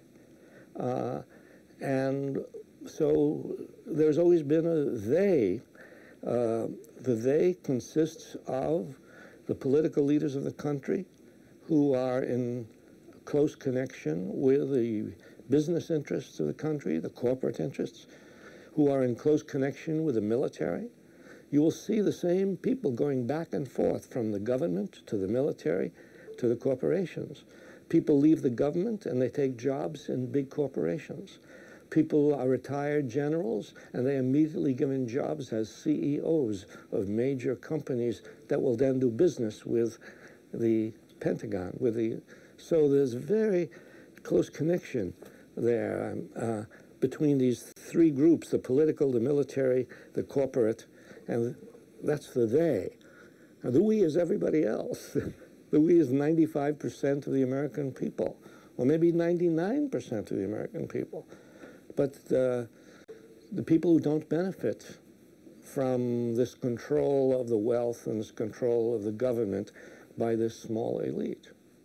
And so there's always been a they The they consists of the political leaders of the country who are in close connection with the business interests of the country, the corporate interests, who are in close connection with the military. You will see the same people going back and forth from the government to the military to the corporations. People leave the government and they take jobs in big corporations. People are retired generals and they immediately given jobs as CEOs of major companies that will then do business with the Pentagon. So there's a very close connection there between these three groups, the political, the military, the corporate, and that's the they. Now, the we is everybody else. The we is 95% of the American people, or maybe 99% of the American people. But the people who don't benefit from this control of the wealth and this control of the government by this small elite.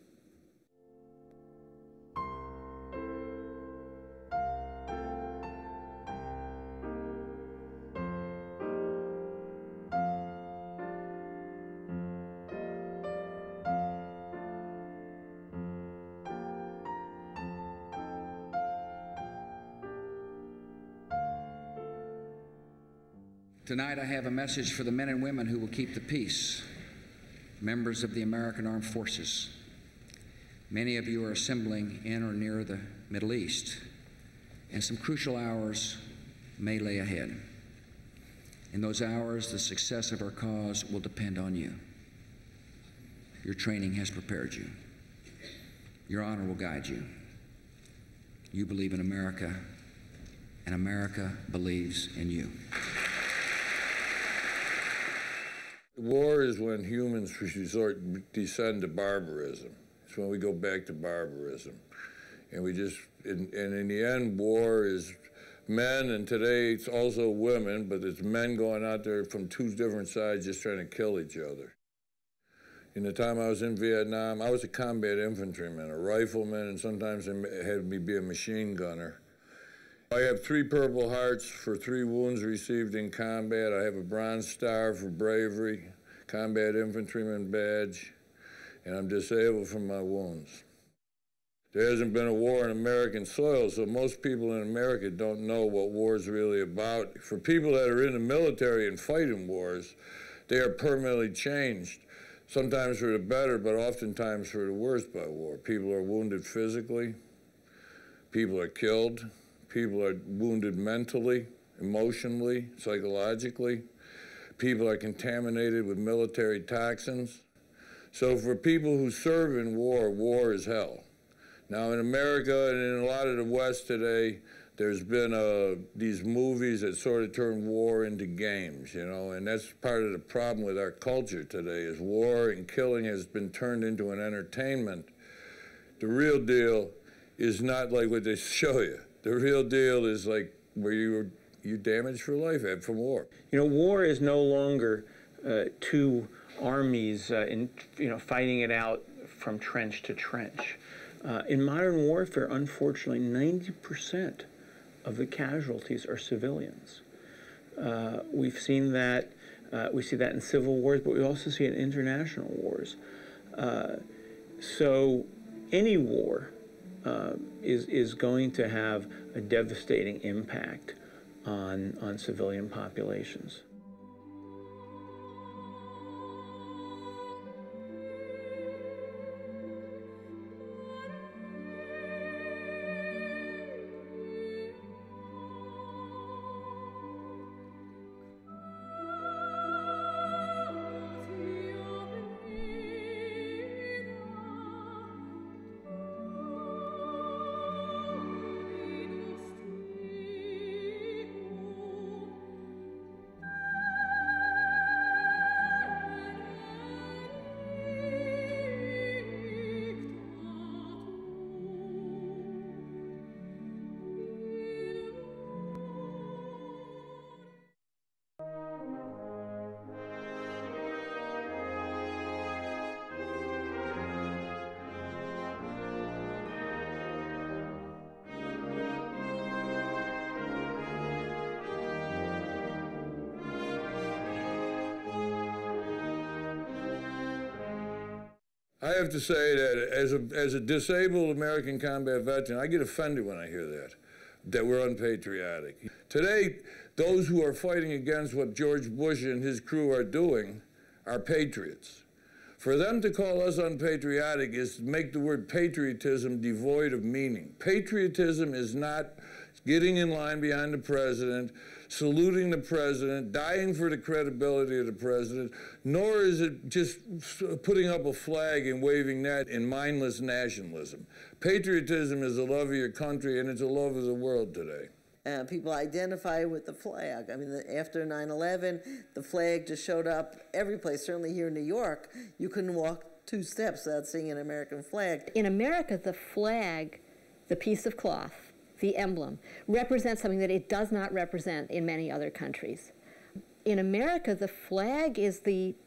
Tonight I have a message for the men and women who will keep the peace, members of the American Armed Forces. Many of you are assembling in or near the Middle East, and some crucial hours may lay ahead. In those hours, the success of our cause will depend on you. Your training has prepared you. Your honor will guide you. You believe in America, and America believes in you. War is when humans descend to barbarism. It's when we go back to barbarism. And we just, and in the end, war is men, and today it's also women, but it's men going out there from two different sides just trying to kill each other. In the time I was in Vietnam, I was a combat infantryman, a rifleman, and sometimes they had me be a machine gunner. I have 3 Purple Hearts for 3 wounds received in combat. I have a Bronze Star for bravery, combat infantryman badge, and I'm disabled from my wounds. There hasn't been a war on American soil, so most people in America don't know what war is really about. For people that are in the military and fighting wars, they are permanently changed, sometimes for the better, but oftentimes for the worse by war. People are wounded physically, people are killed, people are wounded mentally, emotionally, psychologically. People are contaminated with military toxins. So for people who serve in war, war is hell. Now in America and in a lot of the West today, there's been these movies that sort of turn war into games, you know, and that's part of the problem with our culture today is war and killing has been turned into an entertainment. The real deal is not like what they show you. The real deal is like where you're damaged for life from war. You know, war is no longer two armies fighting it out from trench to trench. In modern warfare, unfortunately, 90% of the casualties are civilians. We've seen that. We see that in civil wars, but we also see it in international wars. So any war is going to have a devastating impact on civilian populations. I have to say that as a disabled American combat veteran, I get offended when I hear that we're unpatriotic. Today, those who are fighting against what George Bush and his crew are doing are patriots. For them to call us unpatriotic is to make the word patriotism devoid of meaning. Patriotism is not getting in line behind the president, saluting the president, dying for the credibility of the president, nor is it just putting up a flag and waving that in mindless nationalism. Patriotism is a love of your country, and it's a love of the world today. People identify with the flag. I mean, after 9/11, the flag just showed up every place. Certainly here in New York, you couldn't walk 2 steps without seeing an American flag. In America, the flag, the piece of cloth, the emblem, represents something that it does not represent in many other countries. In America, the flag is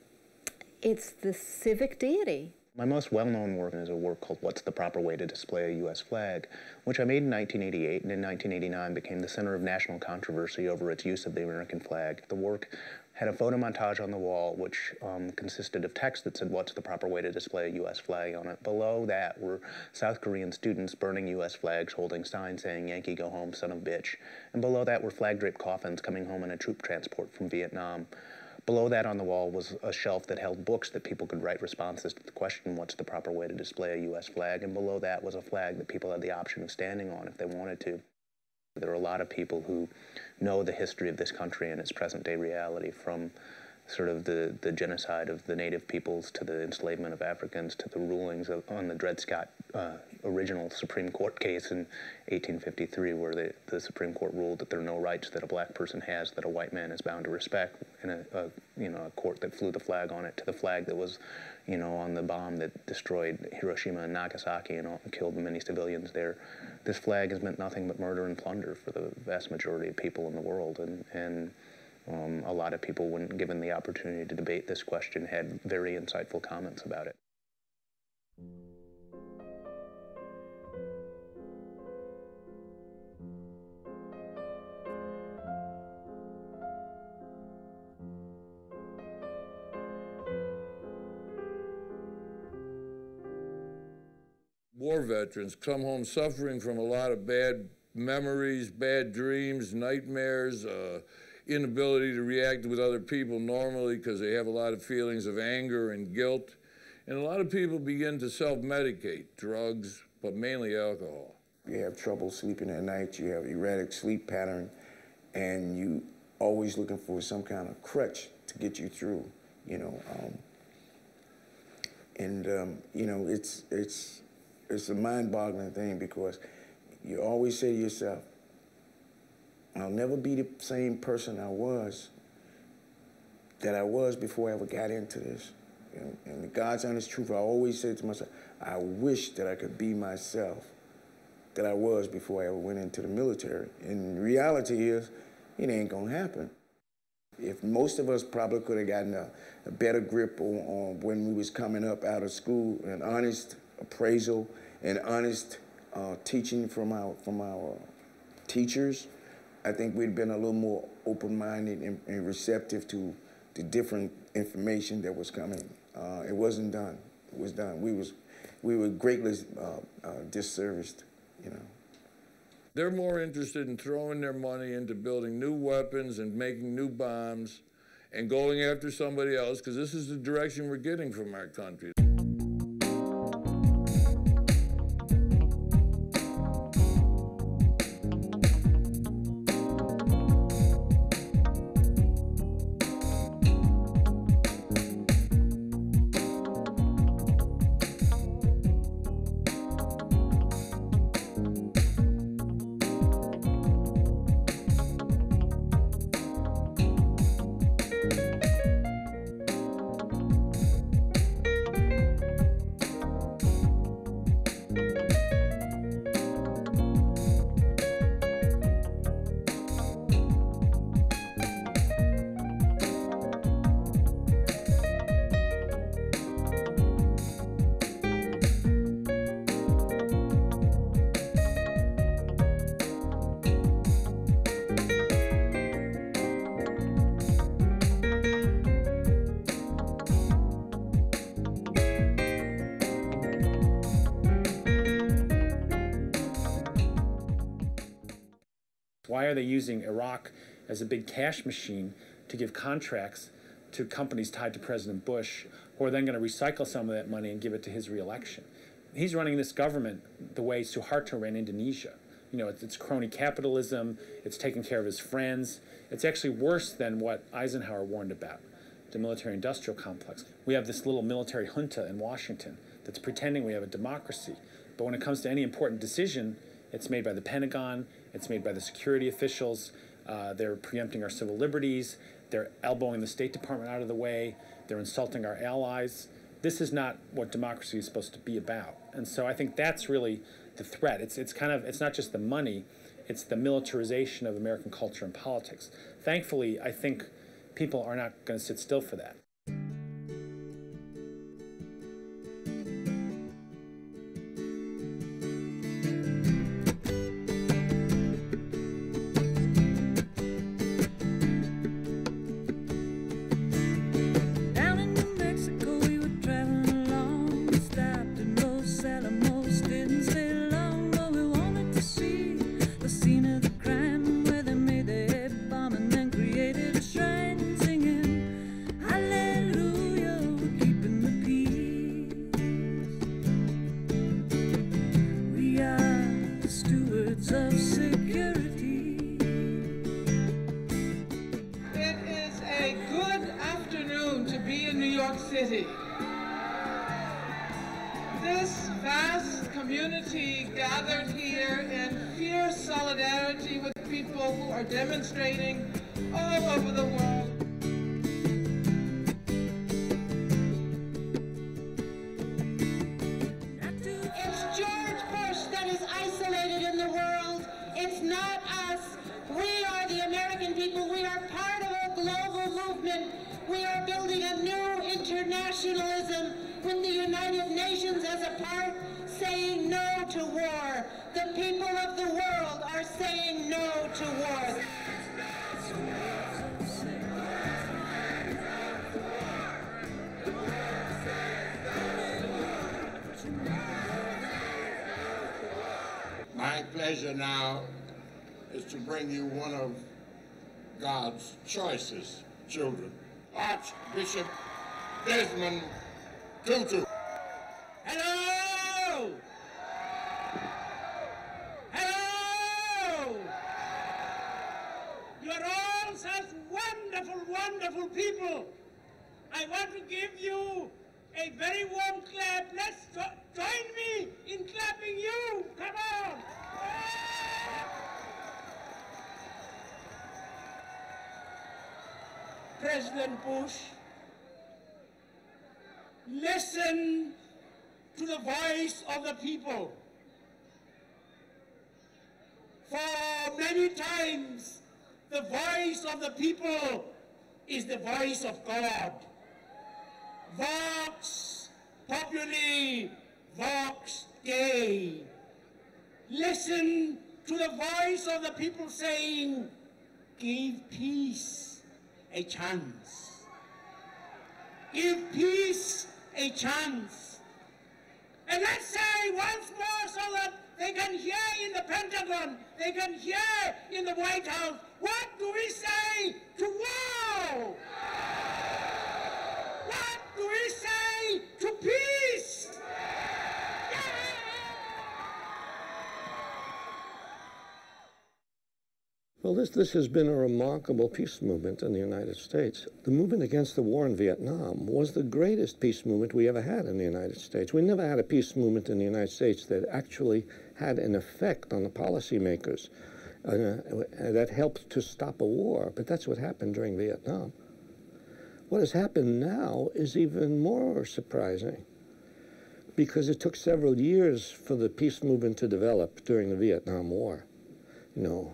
it's the civic deity. My most well-known work is a work called What's the Proper Way to Display a U.S. Flag, which I made in 1988, and in 1989 became the center of national controversy over its use of the American flag. The work had a photo montage on the wall which consisted of text that said, "What's the proper way to display a U.S. flag?" on it. Below that were South Korean students burning U.S. flags, holding signs saying, "Yankee, go home, son of a bitch." And below that were flag-draped coffins coming home in a troop transport from Vietnam. Below that on the wall was a shelf that held books that people could write responses to the question, what's the proper way to display a U.S. flag? And below that was a flag that people had the option of standing on if they wanted to. There are a lot of people who know the history of this country and its present-day reality, from sort of the genocide of the native peoples to the enslavement of Africans to the rulings on the Dred Scott original Supreme Court case in 1853, where the Supreme Court ruled that there are no rights that a black person has that a white man is bound to respect, in a court that flew the flag on it, to the flag that was, on the bomb that destroyed Hiroshima and Nagasaki and killed many civilians there. This flag has meant nothing but murder and plunder for the vast majority of people in the world, and a lot of people, when given the opportunity to debate this question, had very insightful comments about it. War veterans come home suffering from a lot of bad memories, bad dreams, nightmares, inability to react with other people normally because they have a lot of feelings of anger and guilt. And a lot of people begin to self-medicate, drugs, but mainly alcohol. You have trouble sleeping at night, you have erratic sleep pattern, and you always looking for some kind of crutch to get you through, it's a mind-boggling thing, because you always say to yourself, I'll never be the same person I was before I ever got into this. And the God's honest truth, I always say to myself, I wish that I could be myself that I was before I ever went into the military. And the reality is, it ain't gonna happen. If most of us probably could have gotten a better grip on when we was coming up out of school, an honest appraisal and honest teaching from our teachers, I think we'd been a little more open-minded and receptive to the different information that was coming. It wasn't done. It was done. We were greatly disserviced, They're more interested in throwing their money into building new weapons and making new bombs and going after somebody else, because this is the direction we're getting from our country. Why are they using Iraq as a big cash machine to give contracts to companies tied to President Bush, who are then going to recycle some of that money and give it to his reelection? He's running this government the way Suharto ran Indonesia. You know, it's crony capitalism, it's taking care of his friends. It's actually worse than what Eisenhower warned about, the military-industrial complex. We have this little military junta in Washington that's pretending we have a democracy. But when it comes to any important decision, it's made by the Pentagon, it's made by the security officials, they're preempting our civil liberties, they're elbowing the State Department out of the way, they're insulting our allies. This is not what democracy is supposed to be about. And so I think that's really the threat. It's not just the money, it's the militarization of American culture and politics. Thankfully, I think people are not going to sit still for that. This vast community gathered here in fierce solidarity with people who are demonstrating all over the world. It's George Bush that is isolated in the world. It's not us. We are the American people. We are part of a global movement. We are building a new internationalism with the United Nations as a part, saying no to war. The people of the world are saying no to war. My pleasure now is to bring you one of God's choicest children, Archbishop Desmond Tutu. Hello! Hello! You are all such wonderful, wonderful people. I want to give you a very warm clap. Let's join me in clapping you. Come on! President Bush, listen to the voice of the people. For many times, the voice of the people is the voice of God. Vox populi, vox Dei. Listen to the voice of the people saying, give peace a chance. Give peace a chance. And let's say once more so that they can hear in the Pentagon, they can hear in the White House, what do we say to war? What do we say to peace? Well, this has been a remarkable peace movement in the United States. The movement against the war in Vietnam was the greatest peace movement we ever had in the United States. We never had a peace movement in the United States that actually had an effect on the policymakers that helped to stop a war, but that's what happened during Vietnam. What has happened now is even more surprising because it took several years for the peace movement to develop during the Vietnam War. You know,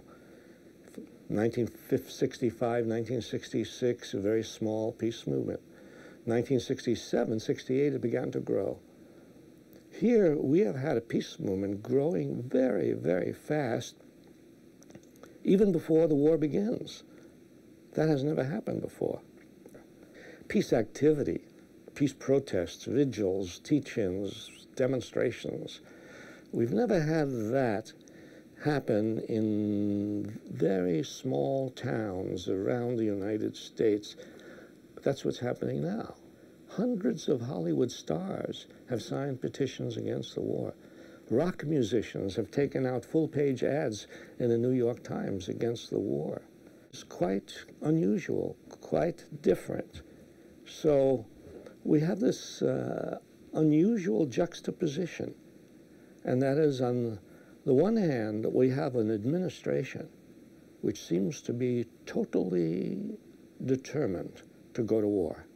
1965, 1966, a very small peace movement. 1967, 68, it began to grow. Here, we have had a peace movement growing very, very fast, even before the war begins. That has never happened before. Peace activity, peace protests, vigils, teach-ins, demonstrations. We've never had that happen in very small towns around the United States. That's what's happening now. Hundreds of Hollywood stars have signed petitions against the war. Rock musicians have taken out full-page ads in the New York Times against the war. It's quite unusual, quite different. So we have this unusual juxtaposition, and that is, on the one hand, we have an administration which seems to be totally determined to go to war,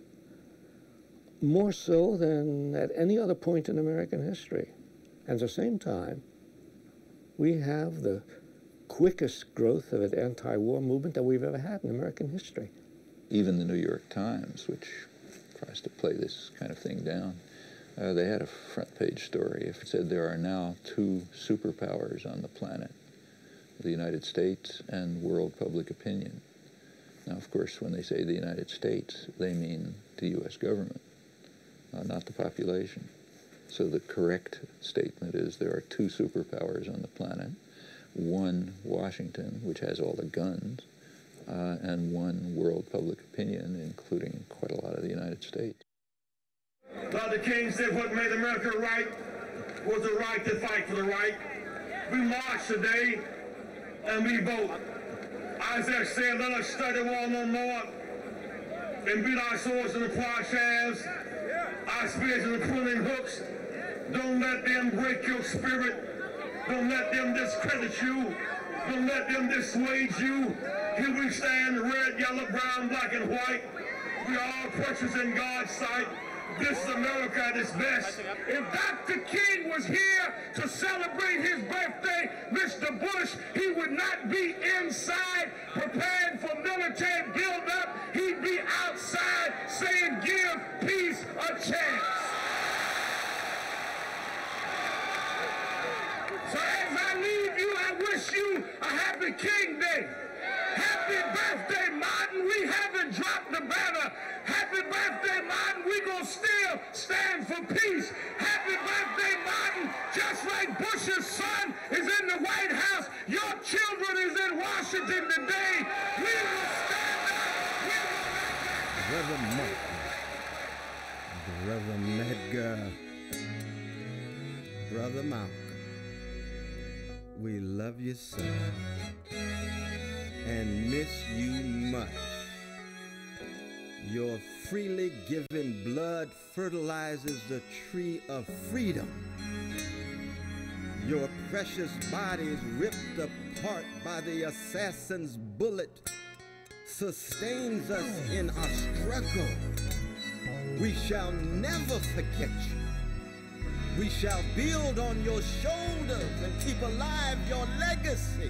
more so than at any other point in American history. At the same time, we have the quickest growth of an anti-war movement that we've ever had in American history. Even the New York Times, which tries to play this kind of thing down, they had a front-page story. It said there are now 2 superpowers on the planet, the United States and world public opinion. Now, of course, when they say the United States, they mean the U.S. government, not the population. So the correct statement is there are 2 superpowers on the planet, one Washington, which has all the guns, and one world public opinion, including quite a lot of the United States. Dr. King said what made America right was the right to fight for the right. We march today and we vote. Isaiah said, let us study war no more and beat our swords in the plowshares, our spears in the pruning hooks. Don't let them break your spirit. Don't let them discredit you. Don't let them dissuade you. Here we stand, red, yellow, brown, black, and white. We are all precious in God's sight. This is America at its best. If Dr. King was here to celebrate his birthday, Mr. Bush, he would not be inside preparing for military buildup. He'd be outside saying, give peace a chance. So as I leave you, I wish you a happy King Day. Happy birthday, Martin. We haven't dropped the banner. Happy birthday, Martin. We're going to still stand for peace. Happy birthday, Martin. Just like Bush's son is in the White House, your children is in Washington today. We will stand up. Brother Martin, Brother Medgar, Brother Malcolm, we love you, son, and miss you much. Your freely given blood fertilizes the tree of freedom. Your precious bodies ripped apart by the assassin's bullet sustains us in our struggle. We shall never forget you. We shall build on your shoulders and keep alive your legacy.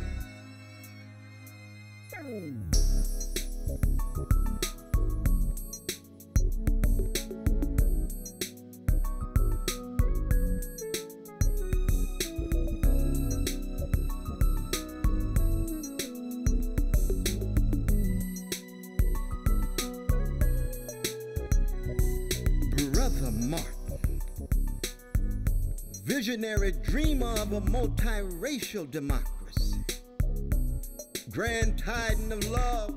Brother Martin, visionary dreamer of a multiracial democracy, grand titan of love,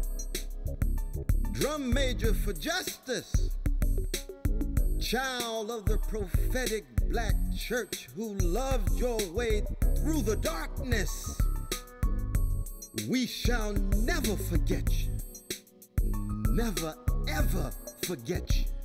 drum major for justice, child of the prophetic black church who loved your way through the darkness. We shall never forget you, never ever forget you.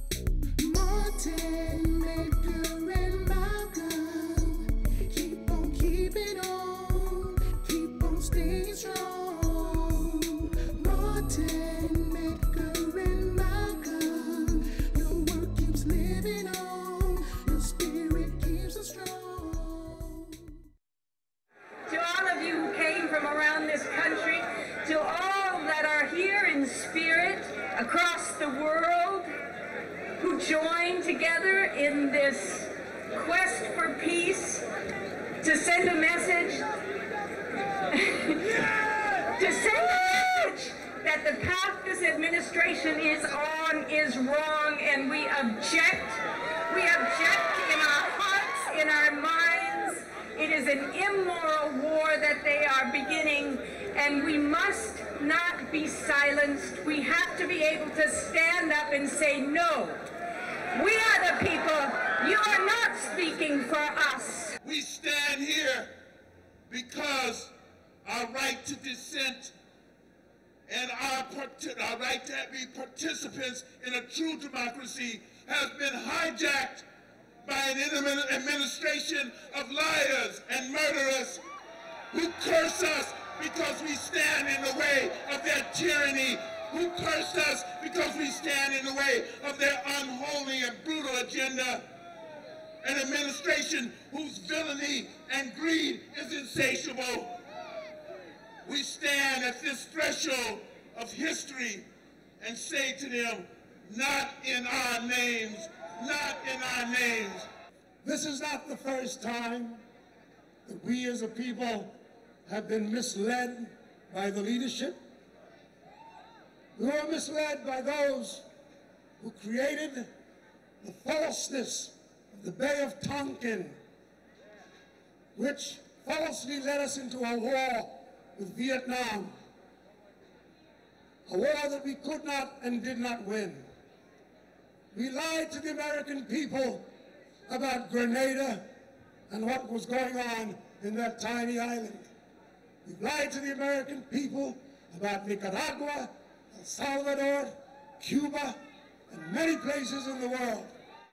Martin, Medgar, and Malcolm, keep on keeping on, keep on staying strong. Martin, Medgar, and Malcolm, your work keeps living on, your spirit keeps us strong. To all of you who came from around this country, to all that are here in spirit across the world, who join together in this quest for peace to send a message, that the path this administration is on is wrong, and we object. We object in our hearts, in our minds, It is an immoral war that they are beginning, and we must not be silenced. We have to be able to stand up and say no. We are the people. You are not speaking for us. We stand here because our right to dissent and our right to be participants in a true democracy has been hijacked by an administration of liars and murderers who curse us because we stand in the way of their tyranny, who curse us because we stand in the way of their unholy and brutal agenda. An administration whose villainy and greed is insatiable. We stand at this threshold of history and say to them, not in our names, not in our names. This is not the first time that we as a people have been misled by the leadership. We were misled by those who created the falseness of the Bay of Tonkin, which falsely led us into a war with Vietnam, a war that we could not and did not win. We lied to the American people about Grenada and what was going on in that tiny island. We lied to the American people about Nicaragua, El Salvador, Cuba, and many places in the world.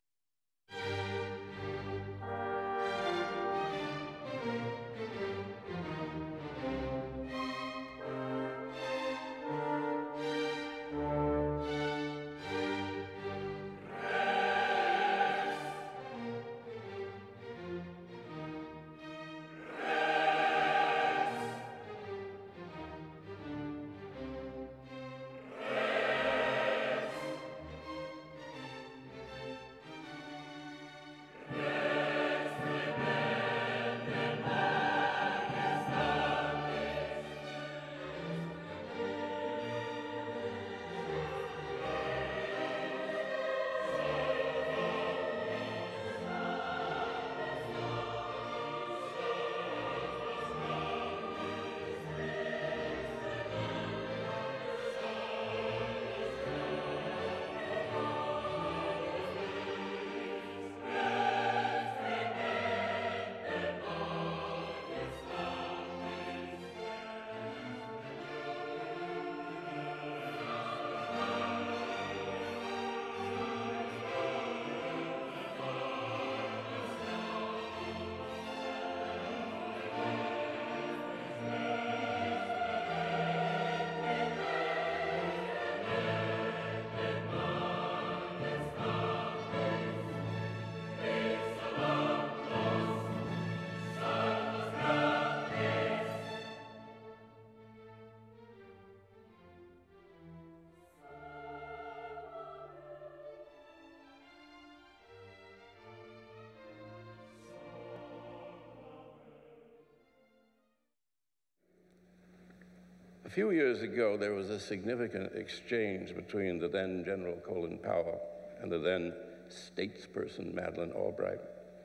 A few years ago, there was a significant exchange between the then General Colin Powell and the then statesperson Madeleine Albright.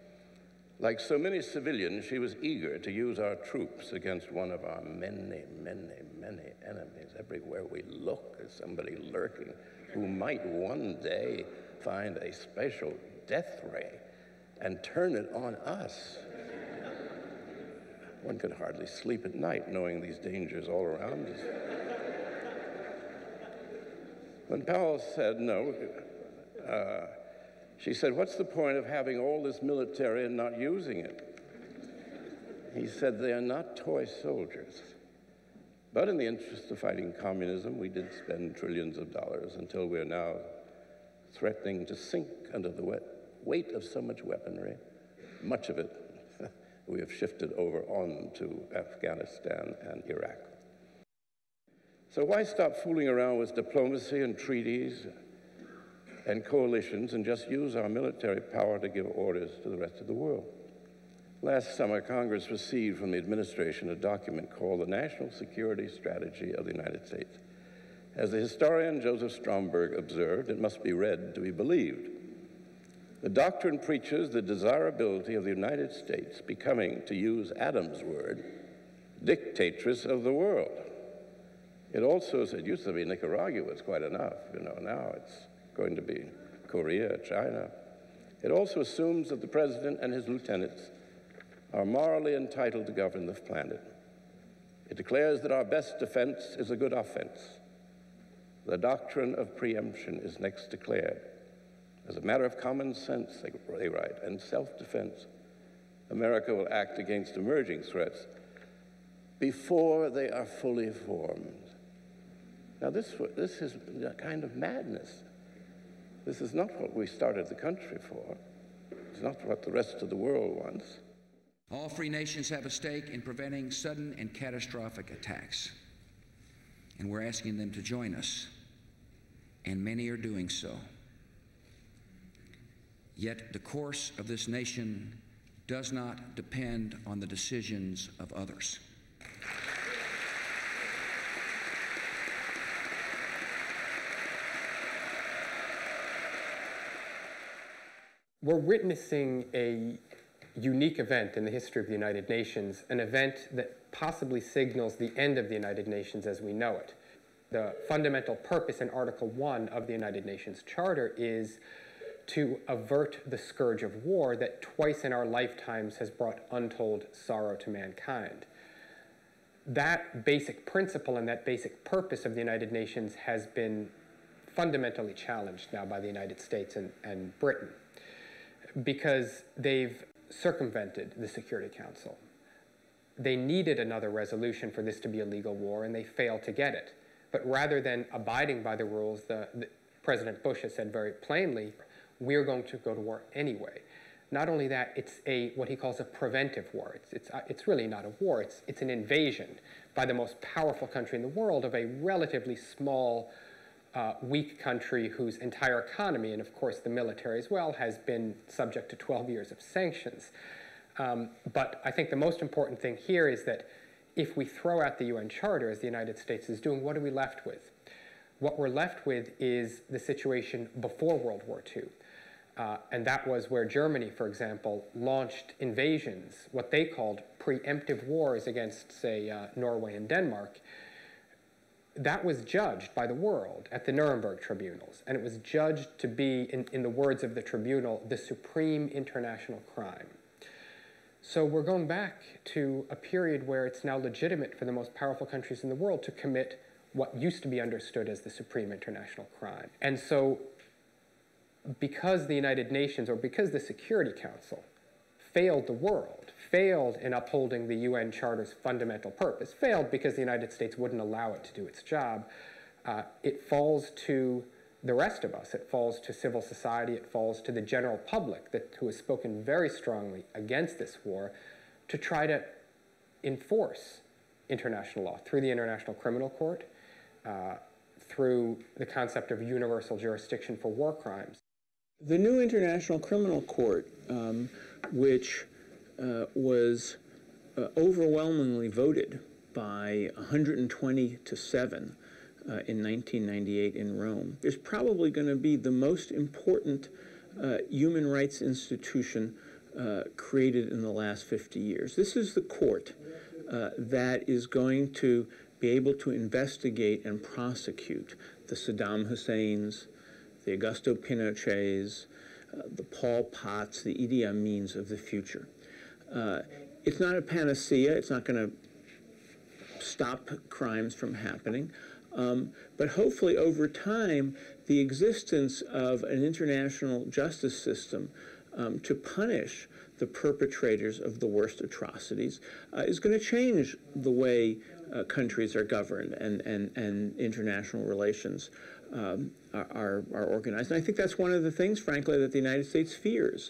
Like so many civilians, she was eager to use our troops against one of our many, many, many enemies. Everywhere we look, there's somebody lurking who might one day find a special death ray and turn it on us. One could hardly sleep at night knowing these dangers all around us. When Powell said no, she said, "What's the point of having all this military and not using it?" He said, "They are not toy soldiers." But in the interest of fighting communism, we did spend trillions of dollars until we are now threatening to sink under the weight of so much weaponry. Much of it we have shifted over on to Afghanistan and Iraq. So why stop fooling around with diplomacy and treaties and coalitions and just use our military power to give orders to the rest of the world? Last summer, Congress received from the administration a document called the National Security Strategy of the United States. As the historian Joseph Stromberg observed, it must be read to be believed. The doctrine preaches the desirability of the United States becoming, to use Adam's word, dictatress of the world. It also, it used to be Nicaragua was quite enough, now it's going to be Korea, China. It also assumes that the president and his lieutenants are morally entitled to govern the planet. It declares that our best defense is a good offense. The doctrine of preemption is next declared. As a matter of common sense, they write, and self-defense, America will act against emerging threats before they are fully formed. Now, this is a kind of madness. This is not what we started the country for. It's not what the rest of the world wants. All free nations have a stake in preventing sudden and catastrophic attacks, and we're asking them to join us, and many are doing so. Yet the course of this nation does not depend on the decisions of others. We're witnessing a unique event in the history of the United Nations, an event that possibly signals the end of the United Nations as we know it. The fundamental purpose in Article 1 of the United Nations Charter is to avert the scourge of war that twice in our lifetimes has brought untold sorrow to mankind. That basic principle and that basic purpose of the United Nations has been fundamentally challenged now by the United States and Britain, because they've circumvented the Security Council. They needed another resolution for this to be a legal war, and they failed to get it. But rather than abiding by the rules, President Bush has said very plainly, we're going to go to war anyway. Not only that, it's what he calls a preventive war. It's really not a war, it's an invasion by the most powerful country in the world of a relatively small, weak country whose entire economy, and of course the military as well, has been subject to 12 years of sanctions. But I think the most important thing here is that if we throw out the UN Charter, as the United States is doing, what are we left with? What we're left with is the situation before World War II. And that was where Germany, for example, launched invasions, what they called preemptive wars against, say, Norway and Denmark. That was judged by the world at the Nuremberg tribunals, and it was judged to be, in the words of the tribunal, the supreme international crime. So we're going back to a period where it's now legitimate for the most powerful countries in the world to commit what used to be understood as the supreme international crime. And so because the United Nations, or because the Security Council failed the world, failed in upholding the UN Charter's fundamental purpose, failed because the United States wouldn't allow it to do its job, it falls to the rest of us. It falls to civil society. It falls to the general public who has spoken very strongly against this war to try to enforce international law through the International Criminal Court, through the concept of universal jurisdiction for war crimes. The new International Criminal Court, which was overwhelmingly voted by 120 to 7 in 1998 in Rome, is probably going to be the most important human rights institution created in the last 50 years. This is the court that is going to be able to investigate and prosecute the Saddam Husseins, the Augusto Pinochets, the Pol Pots, the Idi Amins of the future. It's not a panacea. It's not going to stop crimes from happening. But hopefully over time, the existence of an international justice system to punish the perpetrators of the worst atrocities is going to change the way countries are governed and international relations are organized. And I think that's one of the things, frankly, that the United States fears.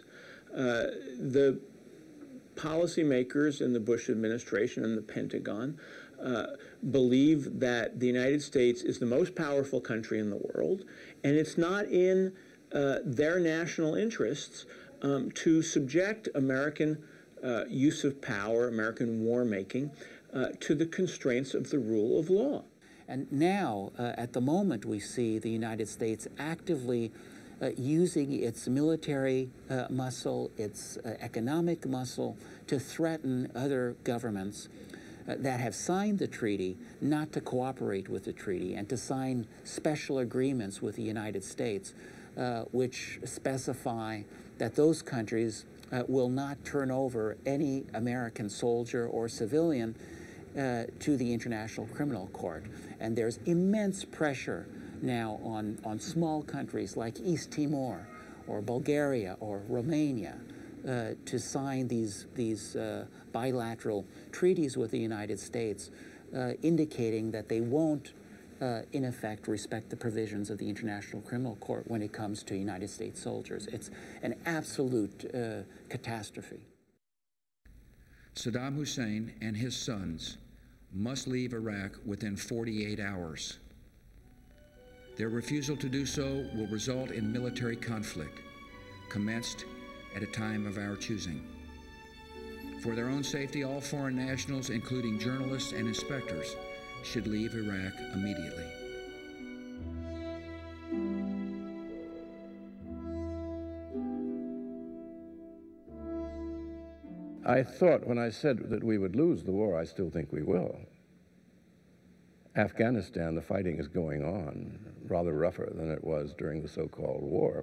The policymakers in the Bush administration and the Pentagon believe that the United States is the most powerful country in the world, and it's not in their national interests to subject American use of power, American war-making, to the constraints of the rule of law. And now, at the moment, we see the United States actively using its military muscle, its economic muscle, to threaten other governments that have signed the treaty not to cooperate with the treaty and to sign special agreements with the United States, which specify that those countries will not turn over any American soldier or civilian to the International Criminal Court. And there's immense pressure now on small countries like East Timor or Bulgaria or Romania to sign these bilateral treaties with the United States, indicating that they won't, in effect, respect the provisions of the International Criminal Court when it comes to United States soldiers. It's an absolute catastrophe. Saddam Hussein and his sons must leave Iraq within 48 hours. Their refusal to do so will result in military conflict, commenced at a time of our choosing. For their own safety, all foreign nationals, including journalists and inspectors, should leave Iraq immediately. I thought when I said that we would lose the war, I still think we will. Afghanistan, the fighting is going on, rather rougher than it was during the so-called war.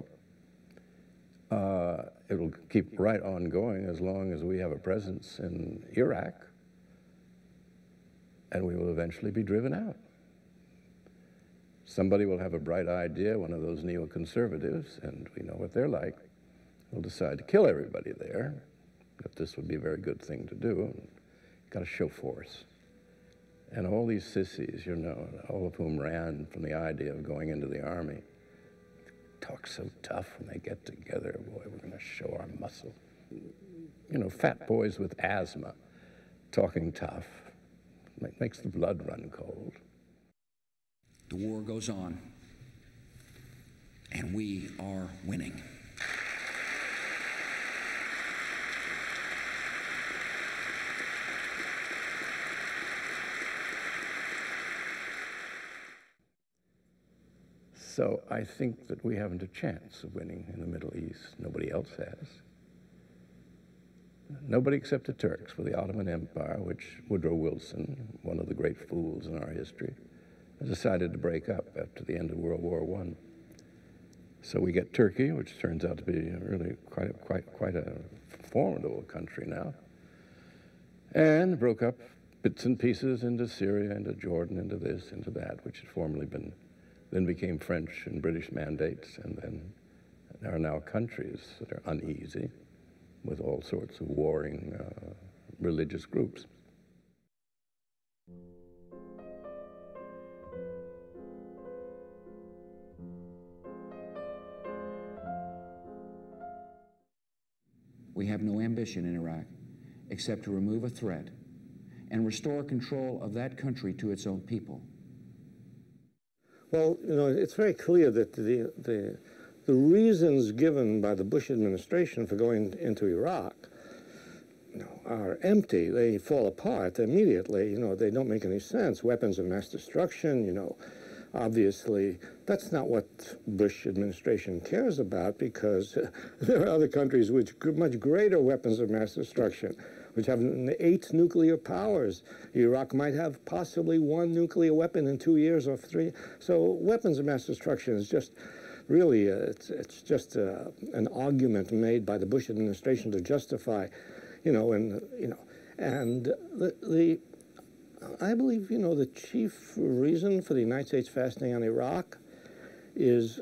It will keep right on going as long as we have a presence in Iraq, and we will eventually be driven out. Somebody will have a bright idea, one of those neoconservatives, and we know what they're like, will decide to kill everybody there, that this would be a very good thing to do. You've got to show force. And all these sissies, you know, all of whom ran from the idea of going into the army, talk so tough when they get together. Boy, we're going to show our muscle. You know, fat boys with asthma talking tough makes the blood run cold. The war goes on, and we are winning. So I think that we haven't a chance of winning in the Middle East. Nobody else has. Nobody except the Turks for the Ottoman Empire, which Woodrow Wilson, one of the great fools in our history, has decided to break up after the end of World War I. So we get Turkey, which turns out to be really quite a formidable country now, and broke up bits and pieces into Syria, into Jordan, into this, into that, which had formerly been, then became French and British mandates, and then there are now countries that are uneasy with all sorts of warring religious groups. We have no ambition in Iraq except to remove a threat and restore control of that country to its own people. Well, you know, it's very clear that the reasons given by the Bush administration for going into Iraq, you know, are empty. They fall apart immediately. You know, they don't make any sense. Weapons of mass destruction, you know, obviously that's not what Bush administration cares about, because there are other countries with much greater weapons of mass destruction, which have 8 nuclear powers. Iraq might have possibly 1 nuclear weapon in 2 years or 3. So weapons of mass destruction is just really, it's just an argument made by the Bush administration to justify, you know, and I believe, you know, the chief reason for the United States fastening on Iraq is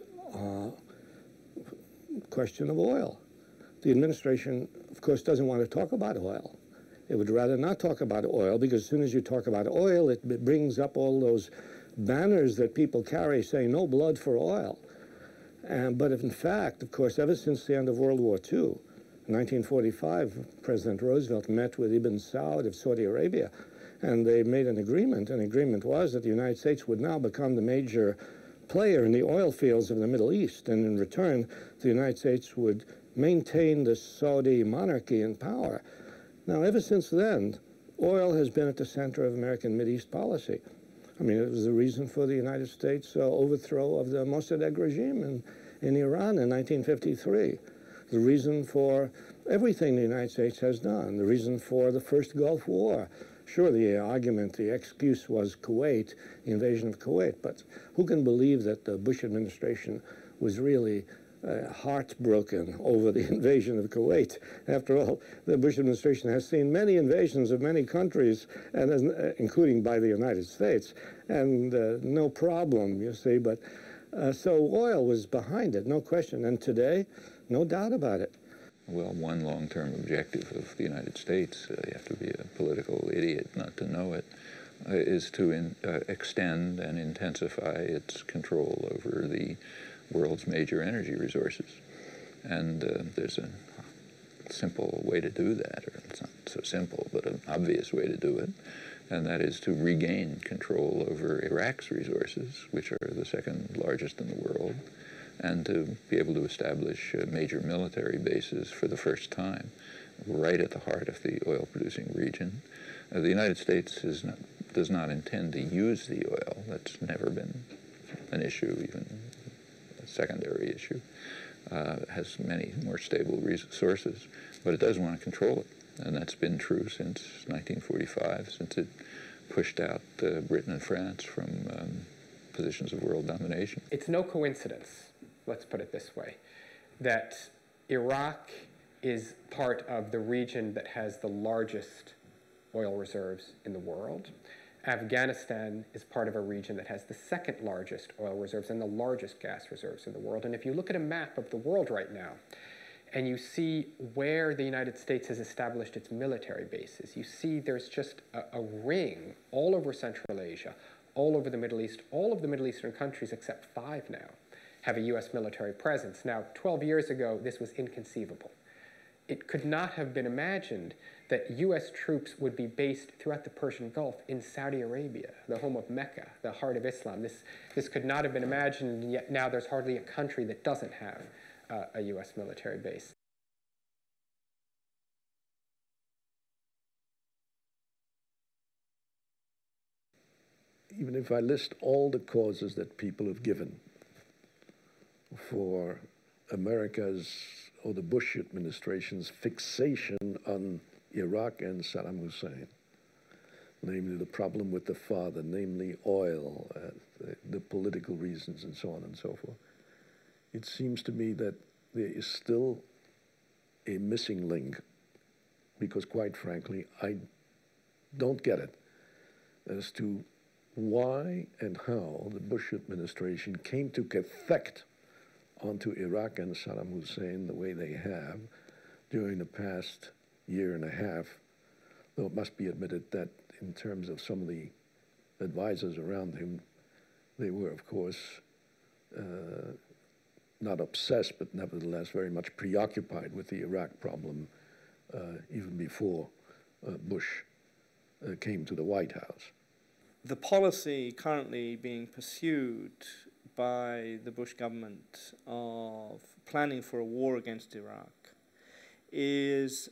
question of oil. The administration, of course, doesn't want to talk about oil. It would rather not talk about oil, because as soon as you talk about oil, it brings up all those banners that people carry saying no blood for oil. But in fact, of course, ever since the end of World War II, in 1945, President Roosevelt met with Ibn Saud of Saudi Arabia, and they made an agreement. An agreement was that the United States would now become the major player in the oil fields of the Middle East, and in return, the United States would maintain the Saudi monarchy in power. Now, ever since then, oil has been at the center of American Mideast policy. I mean, it was the reason for the United States overthrow of the Mossadegh regime in Iran in 1953, the reason for everything the United States has done, the reason for the first Gulf War. Sure, the argument, the excuse was Kuwait, the invasion of Kuwait, but who can believe that the Bush administration was really heartbroken over the invasion of Kuwait? After all, the Bush administration has seen many invasions of many countries, and including by the United States, and no problem, you see. But so oil was behind it, no question. And today, no doubt about it. Well, one long-term objective of the United States, you have to be a political idiot not to know it, is to extend and intensify its control over the world's major energy resources. And there's a simple way to do that, or it's not so simple, but an obvious way to do it, and that is to regain control over Iraq's resources, which are the second largest in the world, and to be able to establish major military bases for the first time right at the heart of the oil-producing region. The United States does not intend to use the oil. That's never been an issue, even a secondary issue. It has many more stable sources, but it does want to control it. And that's been true since 1945, since it pushed out Britain and France from positions of world domination. It's no coincidence, let's put it this way, that Iraq is part of the region that has the largest oil reserves in the world. Afghanistan is part of a region that has the second largest oil reserves and the largest gas reserves in the world. And if you look at a map of the world right now, and you see where the United States has established its military bases, you see there's just a ring all over Central Asia, all over the Middle East. All of the Middle Eastern countries, except 5 now, have a U.S. military presence. Now, 12 years ago, this was inconceivable. It could not have been imagined that U.S. troops would be based throughout the Persian Gulf in Saudi Arabia, the home of Mecca, the heart of Islam. This could not have been imagined, and yet now there's hardly a country that doesn't have a U.S. military base. Even if I list all the causes that people have given for America's or the Bush administration's fixation on Iraq and Saddam Hussein, namely the problem with the father, namely oil, the political reasons, and so on and so forth, it seems to me that there is still a missing link, because quite frankly, I don't get it as to why and how the Bush administration came to effect onto Iraq and Saddam Hussein the way they have during the past year and a half, though it must be admitted that in terms of some of the advisors around him, they were, of course, not obsessed, but nevertheless very much preoccupied with the Iraq problem even before Bush came to the White House. The policy currently being pursued by the Bush government of planning for a war against Iraq is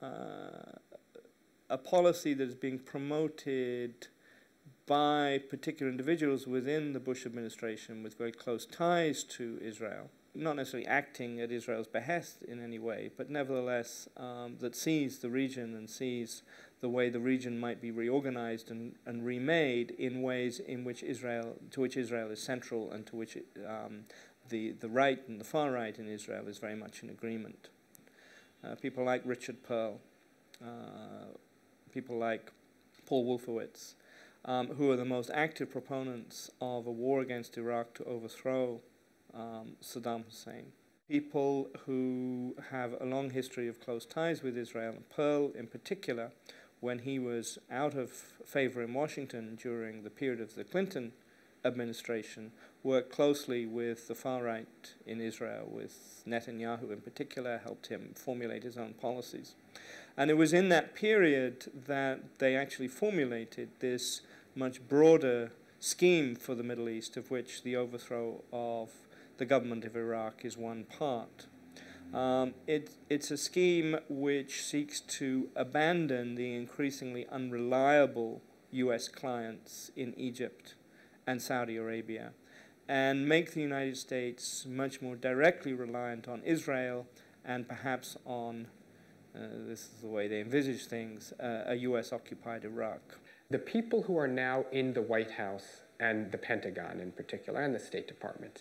a policy that is being promoted by particular individuals within the Bush administration with very close ties to Israel, not necessarily acting at Israel's behest in any way, but nevertheless that sees the region and sees the way the region might be reorganized and remade in ways in which to which Israel is central, and to which the right and the far right in Israel is very much in agreement. People like Richard Perle, people like Paul Wolfowitz, who are the most active proponents of a war against Iraq to overthrow Saddam Hussein. People who have a long history of close ties with Israel, and Perle in particular, when he was out of favor in Washington during the period of the Clinton administration, worked closely with the far right in Israel, with Netanyahu in particular, helped him formulate his own policies. And it was in that period that they actually formulated this much broader scheme for the Middle East, of which the overthrow of the government of Iraq is one part. It's a scheme which seeks to abandon the increasingly unreliable U.S. clients in Egypt and Saudi Arabia, and make the United States much more directly reliant on Israel and perhaps on, this is the way they envisage things, a US-occupied Iraq. The people who are now in the White House and the Pentagon in particular, and the State Department,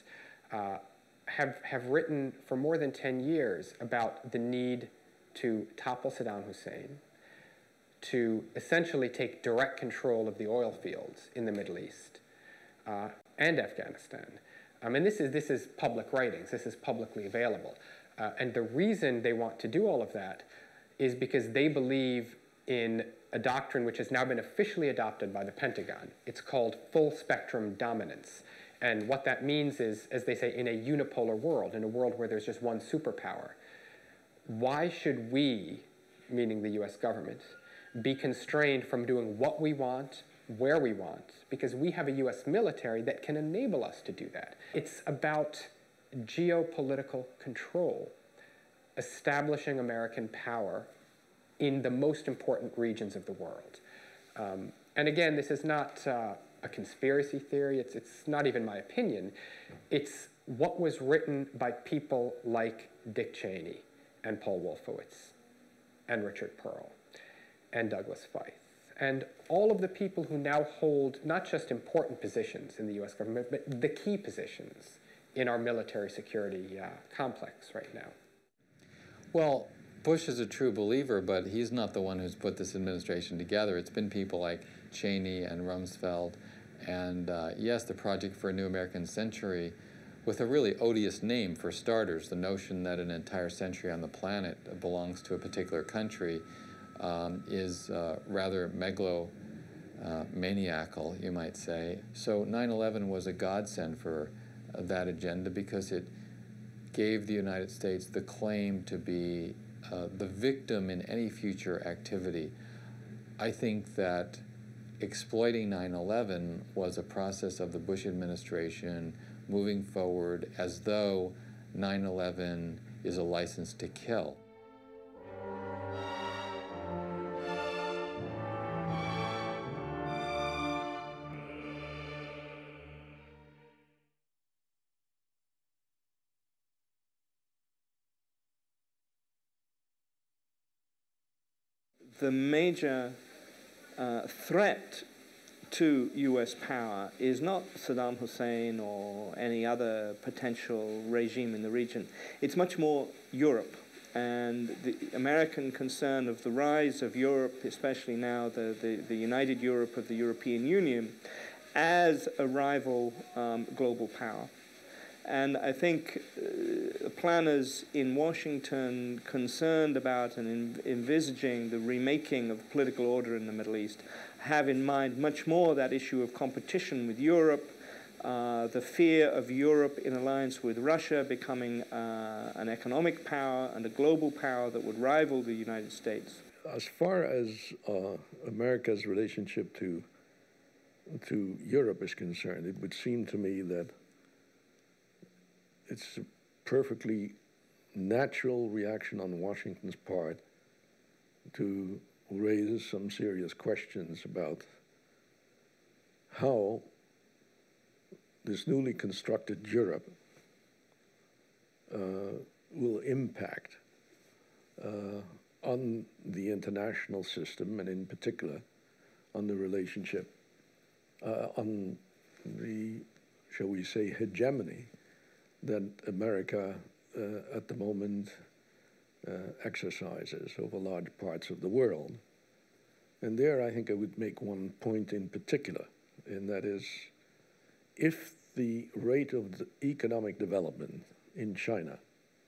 have written for more than 10 years about the need to topple Saddam Hussein, to essentially take direct control of the oil fields in the Middle East and Afghanistan. And this is public writings. This is publicly available. And the reason they want to do all of that is because they believe in a doctrine which has now been officially adopted by the Pentagon. It's called full spectrum dominance. And what that means is, as they say, in a unipolar world, in a world where there's just one superpower, why should we, meaning the US government, be constrained from doing what we want, where we want, because we have a US military that can enable us to do that. It's about geopolitical control, establishing American power in the most important regions of the world. And again, this is not a conspiracy theory. It's not even my opinion. It's what was written by people like Dick Cheney and Paul Wolfowitz and Richard Pearl and Douglas Feith and all of the people who now hold not just important positions in the US government, but the key positions in our military security complex right now. Well, Bush is a true believer, but he's not the one who's put this administration together. It's been people like Cheney and Rumsfeld, and yes, the Project for a New American Century, with a really odious name for starters, the notion that an entire century on the planet belongs to a particular country is rather megalomaniacal, you might say. So 9/11 was a godsend for that agenda because it gave the United States the claim to be the victim in any future activity. I think that exploiting 9/11 was a process of the Bush administration moving forward as though 9/11 is a license to kill. The major threat to US power is not Saddam Hussein or any other potential regime in the region. It's much more Europe and the American concern of the rise of Europe, especially now the United Europe of the European Union, as a rival global power. And I think planners in Washington concerned about and envisaging the remaking of political order in the Middle East have in mind much more that issue of competition with Europe, the fear of Europe in alliance with Russia becoming an economic power and a global power that would rival the United States. As far as America's relationship to Europe is concerned, it would seem to me that it's a perfectly natural reaction on Washington's part to raise some serious questions about how this newly constructed Europe will impact on the international system, and in particular on the relationship, on the, shall we say, hegemony that America at the moment exercises over large parts of the world. And there I think I would make one point in particular, and that is, if the rate of the economic development in China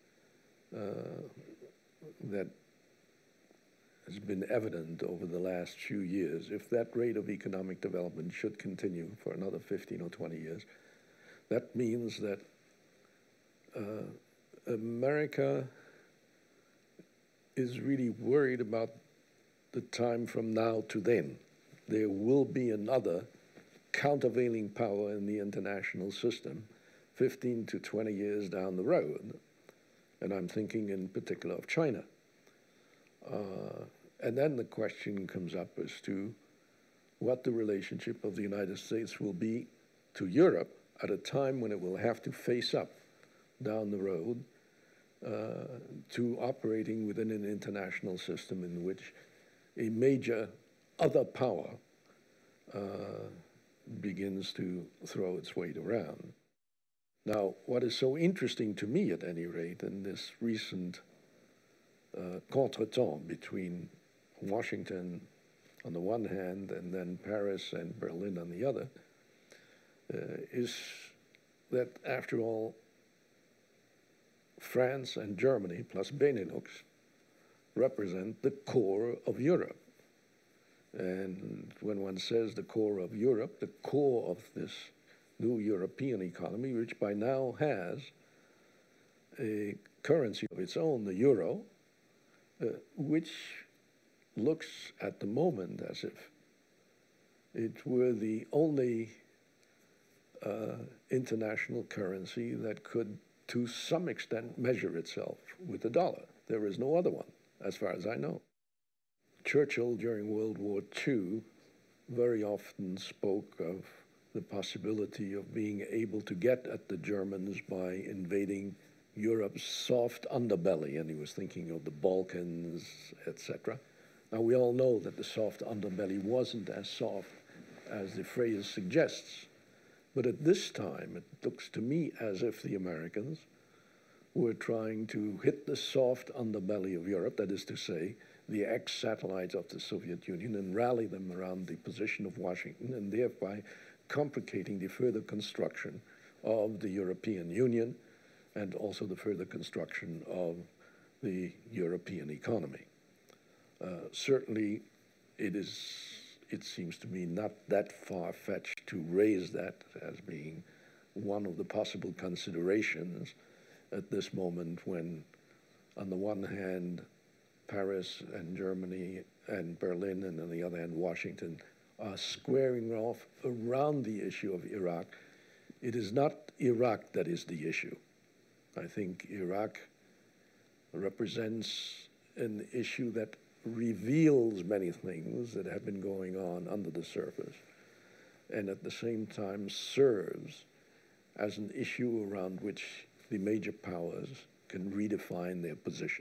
that has been evident over the last few years, if that rate of economic development should continue for another 15 or 20 years, that means that America is really worried about the time from now to then. There will be another countervailing power in the international system 15 to 20 years down the road, and I'm thinking in particular of China. And then the question comes up as to what the relationship of the United States will be to Europe at a time when it will have to face up down the road to operating within an international system in which a major other power begins to throw its weight around. Now, what is so interesting to me, at any rate, in this recent contretemps between Washington on the one hand and then Paris and Berlin on the other, is that, after all, France and Germany, plus Benelux, represent the core of Europe. And when one says the core of Europe, the core of this new European economy, which by now has a currency of its own, the euro, which looks at the moment as if it were the only international currency that could, to some extent, measure itself with the dollar. There is no other one, as far as I know. Churchill, during World War II, very often spoke of the possibility of being able to get at the Germans by invading Europe's soft underbelly, and he was thinking of the Balkans, etc. Now, we all know that the soft underbelly wasn't as soft as the phrase suggests, but at this time, it looks to me as if the Americans were trying to hit the soft underbelly of Europe, that is to say, the ex-satellites of the Soviet Union, and rally them around the position of Washington, and thereby complicating the further construction of the European Union and also the further construction of the European economy. Certainly, it seems to me not that far-fetched to raise that as being one of the possible considerations at this moment when, on the one hand, Paris and Germany and Berlin, and on the other hand, Washington, are squaring off around the issue of Iraq. It is not Iraq that is the issue. I think Iraq represents an issue that reveals many things that have been going on under the surface, and at the same time serves as an issue around which the major powers can redefine their positions.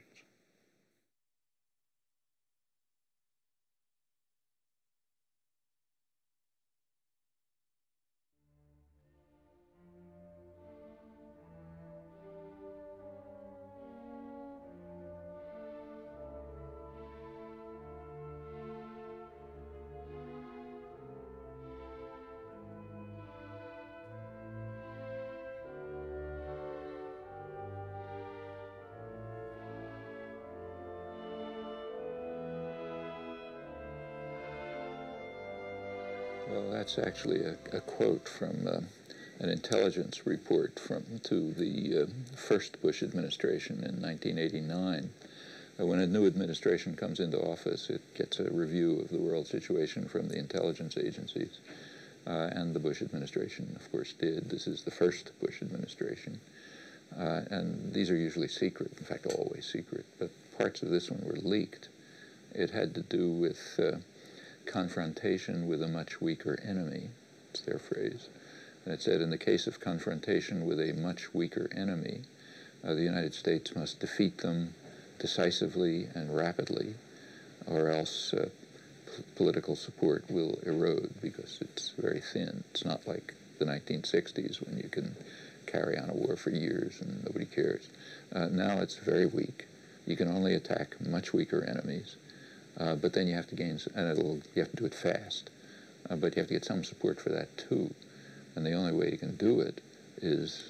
Well, that's actually a quote from an intelligence report to the first Bush administration in 1989. When a new administration comes into office, it gets a review of the world situation from the intelligence agencies. And the Bush administration, of course, did. This is the first Bush administration. And these are usually secret, in fact, always secret. But parts of this one were leaked. It had to do with confrontation with a much weaker enemy. It's their phrase. And it said, in the case of confrontation with a much weaker enemy, the United States must defeat them decisively and rapidly, or else political support will erode because it's very thin. It's not like the 1960s when you can carry on a war for years and nobody cares. Now it's very weak. You can only attack much weaker enemies. But then you have to gain, and you have to do it fast. But you have to get some support for that too. And the only way you can do it is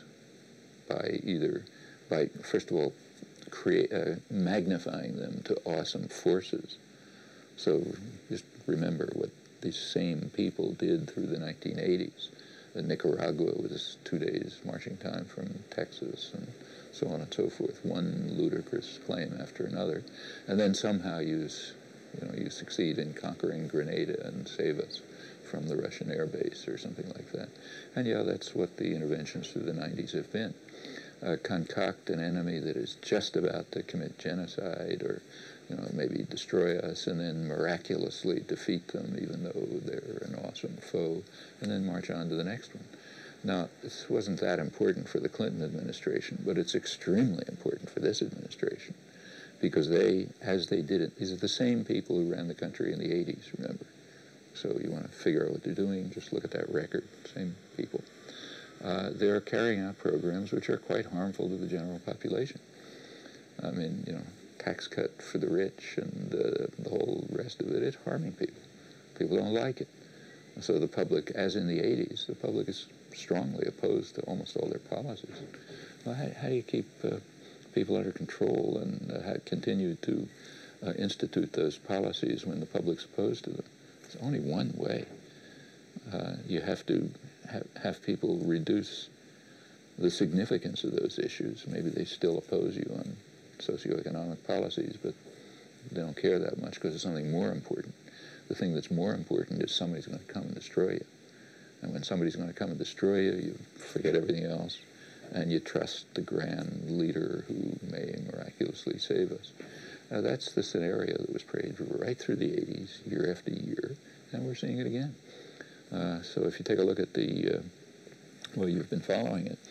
by first of all, magnifying them to awesome forces. So just remember what these same people did through the 1980s. Nicaragua was 2 days marching time from Texas, and so on and so forth. One ludicrous claim after another. And then somehow you succeed in conquering Grenada and save us from the Russian air base or something like that. And yeah, that's what the interventions through the 90s have been. Concoct an enemy that is just about to commit genocide or maybe destroy us, and then miraculously defeat them even though they're an awesome foe, and then march on to the next one. Now, this wasn't that important for the Clinton administration, but it's extremely important for this administration, because they, as they did it, these are the same people who ran the country in the 80s, remember? So you want to figure out what they're doing, just look at that record, same people. They're carrying out programs which are quite harmful to the general population. I mean, you know, tax cut for the rich and the whole rest of it, it's harming people. People don't like it. So the public, as in the 80s, the public is strongly opposed to almost all their policies. Well, how do you keep people under control and continue to institute those policies when the public's opposed to them? There's only one way. You have to have people reduce the significance of those issues. Maybe they still oppose you on socioeconomic policies, but they don't care that much because there's something more important. The thing that's more important is somebody's going to come and destroy you. And when somebody's going to come and destroy you, you forget everything else, and you trust the grand leader who may miraculously save us. That's the scenario that was prayed right through the 80s, year after year, and we're seeing it again. So if you take a look at the, well, you've been following it,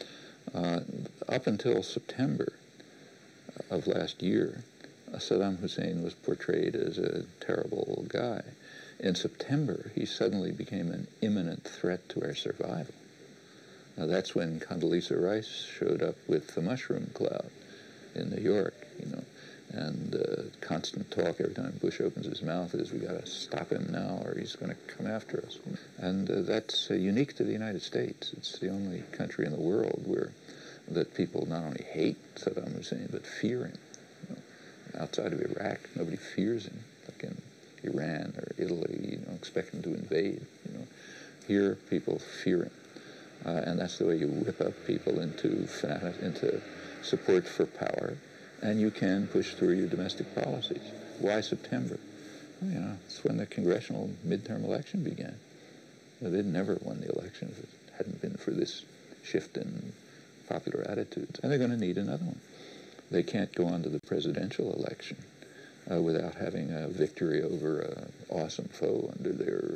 up until September of last year, Saddam Hussein was portrayed as a terrible guy. In September, he suddenly became an imminent threat to our survival. Now, that's when Condoleezza Rice showed up with the mushroom cloud in New York, you know, and constant talk every time Bush opens his mouth is, we got to stop him now or he's going to come after us. And that's unique to the United States. It's the only country in the world where that people not only hate Saddam Hussein, but fear him. You know, outside of Iraq, nobody fears him, like in Iran or Italy, you know, expect him to invade. You know, here people fear him, and that's the way you whip up people into support for power, and you can push through your domestic policies. Why September? Well, you know, it's when the congressional midterm election began. They'd never won the election if it hadn't been for this shift in popular attitudes, and they're going to need another one. They can't go on to the presidential election without having a victory over an awesome foe under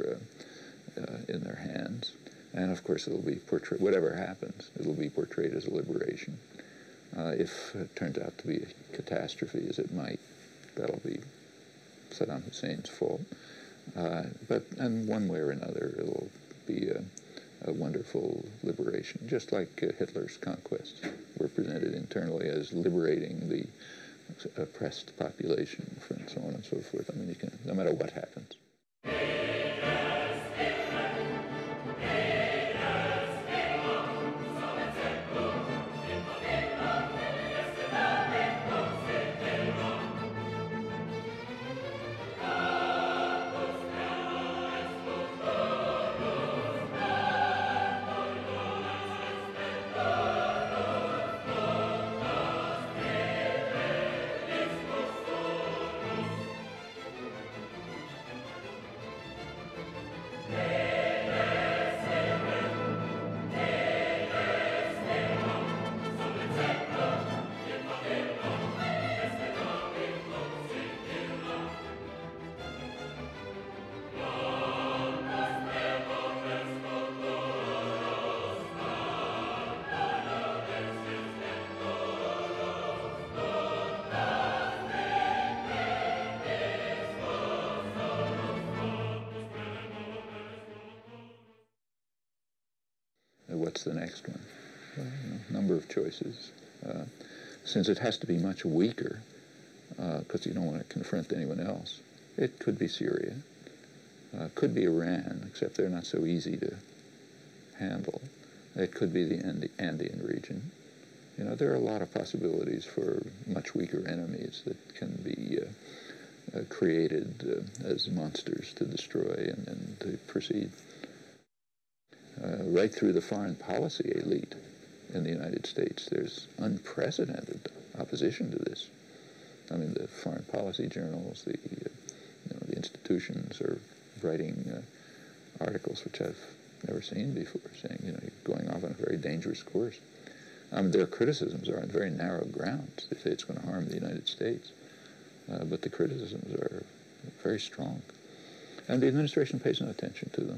in their hands. And of course, it'll be portrayed, whatever happens, it'll be portrayed as a liberation. If it turns out to be a catastrophe, as it might, that'll be Saddam Hussein's fault. And one way or another, it'll be a wonderful liberation, just like Hitler's conquests were presented internally as liberating the oppressed population, and so on and so forth. I mean, you can, no matter what happens. What's the next one? Well, you know, number of choices. Since it has to be much weaker, because you don't want to confront anyone else, it could be Syria, could be Iran, except they're not so easy to handle. It could be the Andean region. You know, there are a lot of possibilities for much weaker enemies that can be created as monsters to destroy and to proceed. Right through the foreign policy elite in the United States, there's unprecedented opposition to this. I mean, the foreign policy journals, the institutions are writing articles which I've never seen before, saying, you know, you're going off on a very dangerous course. Their criticisms are on very narrow grounds. They say it's going to harm the United States, but the criticisms are very strong. And the administration pays no attention to them.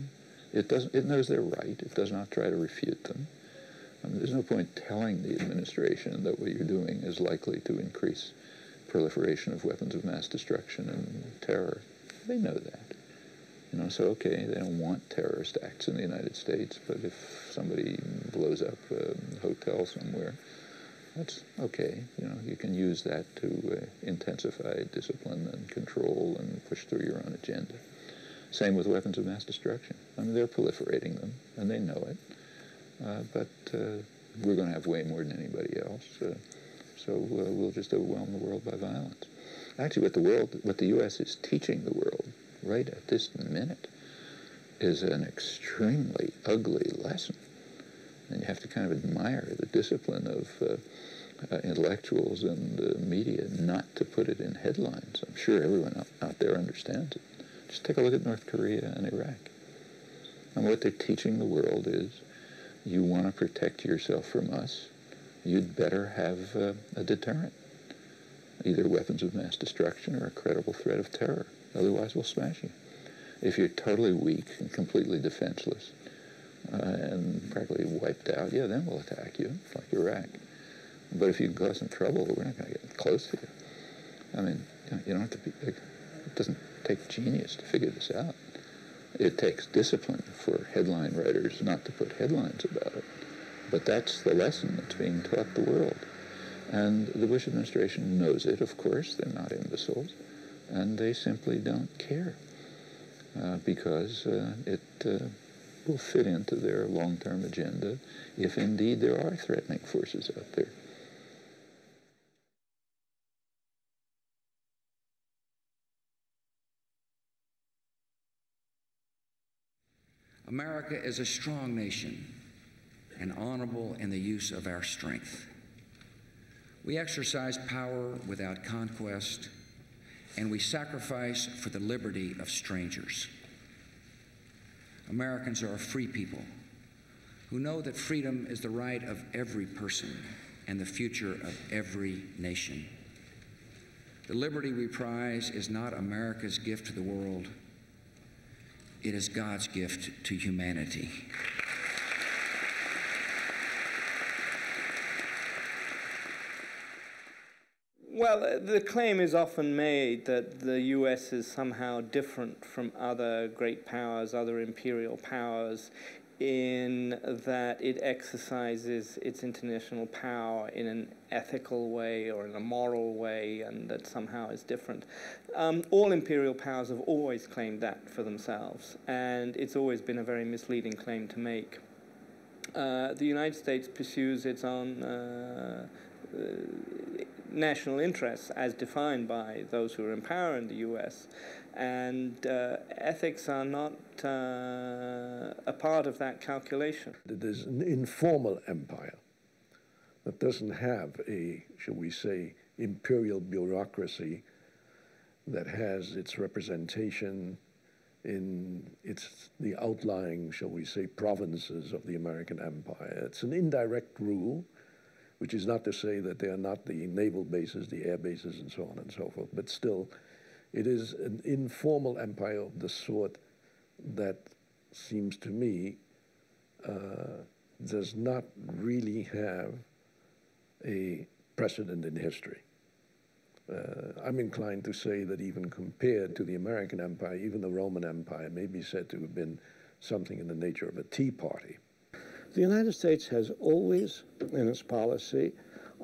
It knows they're right. It does not try to refute them. I mean, there's no point telling the administration that what you're doing is likely to increase proliferation of weapons of mass destruction and terror. They know that. You know, so okay, they don't want terrorist acts in the United States, but if somebody blows up a hotel somewhere, that's okay. You know, you can use that to intensify discipline and control and push through your own agenda. Same with weapons of mass destruction. I mean, they're proliferating them, and they know it. But we're going to have way more than anybody else. So we'll just overwhelm the world by violence. Actually, what the U.S. is teaching the world right at this minute is an extremely ugly lesson. And you have to kind of admire the discipline of intellectuals and media not to put it in headlines. I'm sure everyone out there understands it. Just take a look at North Korea and Iraq. And what they're teaching the world is, you want to protect yourself from us, you'd better have a deterrent, either weapons of mass destruction or a credible threat of terror. Otherwise, we'll smash you. If you're totally weak and completely defenseless and practically wiped out, yeah, then we'll attack you, like Iraq. But if you can cause some trouble, we're not going to get close to you. I mean, you don't have to be, it doesn't take genius to figure this out. It takes discipline for headline writers not to put headlines about it. But that's the lesson that's being taught the world. And the Bush administration knows it, of course. They're not imbeciles. And they simply don't care because it will fit into their long-term agenda if indeed there are threatening forces out there. America is a strong nation and honorable in the use of our strength. We exercise power without conquest, and we sacrifice for the liberty of strangers. Americans are a free people who know that freedom is the right of every person and the future of every nation. The liberty we prize is not America's gift to the world. It is God's gift to humanity. Well, the claim is often made that the U.S. is somehow different from other great powers, other imperial powers, in that it exercises its international power in an ethical way or in a moral way, and that somehow is different. All imperial powers have always claimed that for themselves, and it's always been a very misleading claim to make. The United States pursues its own national interests as defined by those who are in power in the U.S., and ethics are not a part of that calculation. It is an informal empire that doesn't have a, shall we say, imperial bureaucracy that has its representation in the outlying, shall we say, provinces of the American empire. It's an indirect rule, which is not to say that they are not the naval bases, the air bases, and so on and so forth, but still, it is an informal empire of the sort that seems to me does not really have a precedent in history. I'm inclined to say that even compared to the American empire, even the Roman Empire may be said to have been something in the nature of a tea party. The United States has always, in its policy,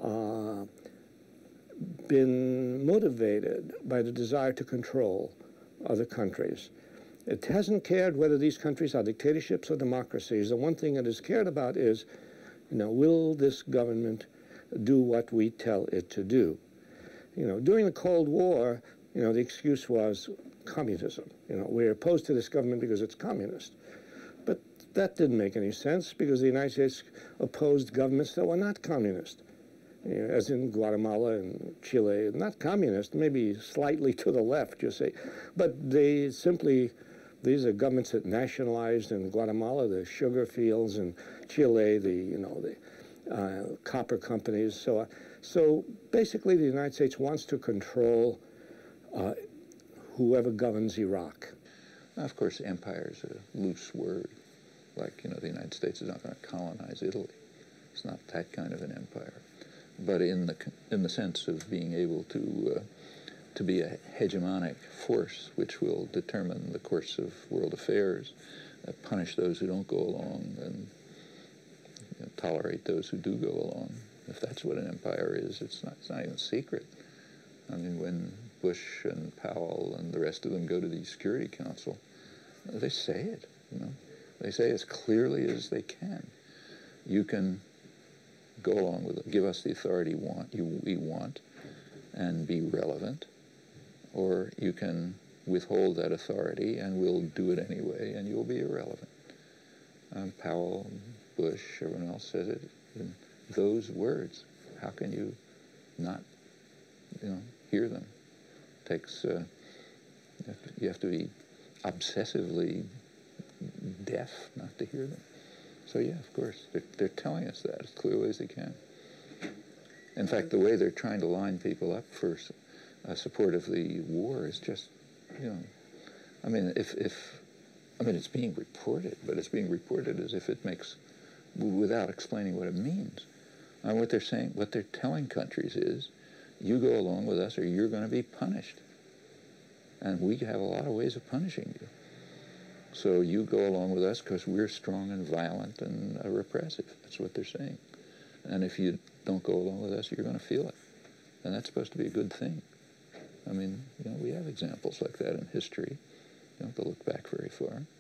been motivated by the desire to control other countries. It hasn't cared whether these countries are dictatorships or democracies. The one thing it has cared about is, will this government do what we tell it to do? During the Cold War, the excuse was communism. We're opposed to this government because it's communist. But that didn't make any sense because the United States opposed governments that were not communist. As in Guatemala and Chile, not communist, maybe slightly to the left, you say. But they simply, these are governments that nationalized in Guatemala the sugar fields, and Chile the copper companies. So basically the United States wants to control whoever governs Iraq. Of course, empire is a loose word. Like, you know, the United States is not going to colonize Italy. It's not that kind of an empire. But in the sense of being able to be a hegemonic force which will determine the course of world affairs, punish those who don't go along, and tolerate those who do go along. If that's what an empire is, it's not even a secret. I mean, when Bush and Powell and the rest of them go to the Security Council, they say it, you know. They say as clearly as they can, you can go along with it, give us the authority we want and be relevant, or you can withhold that authority and we'll do it anyway and you'll be irrelevant. Powell, Bush, everyone else says it in those words. How can you not, you know, hear them? It takes, you have to be obsessively deaf not to hear them. So yeah, of course, they're telling us that as clearly as they can. In fact, the way they're trying to line people up for support of the war is just, you know, I mean, I mean, it's being reported, but it's being reported as if it makes, without explaining what it means. And what they're saying, what they're telling countries is, you go along with us or you're going to be punished. And we have a lot of ways of punishing you. So you go along with us because we're strong and violent and repressive. That's what they're saying. And if you don't go along with us, you're going to feel it. And that's supposed to be a good thing. I mean, you know, we have examples like that in history. You don't have to look back very far.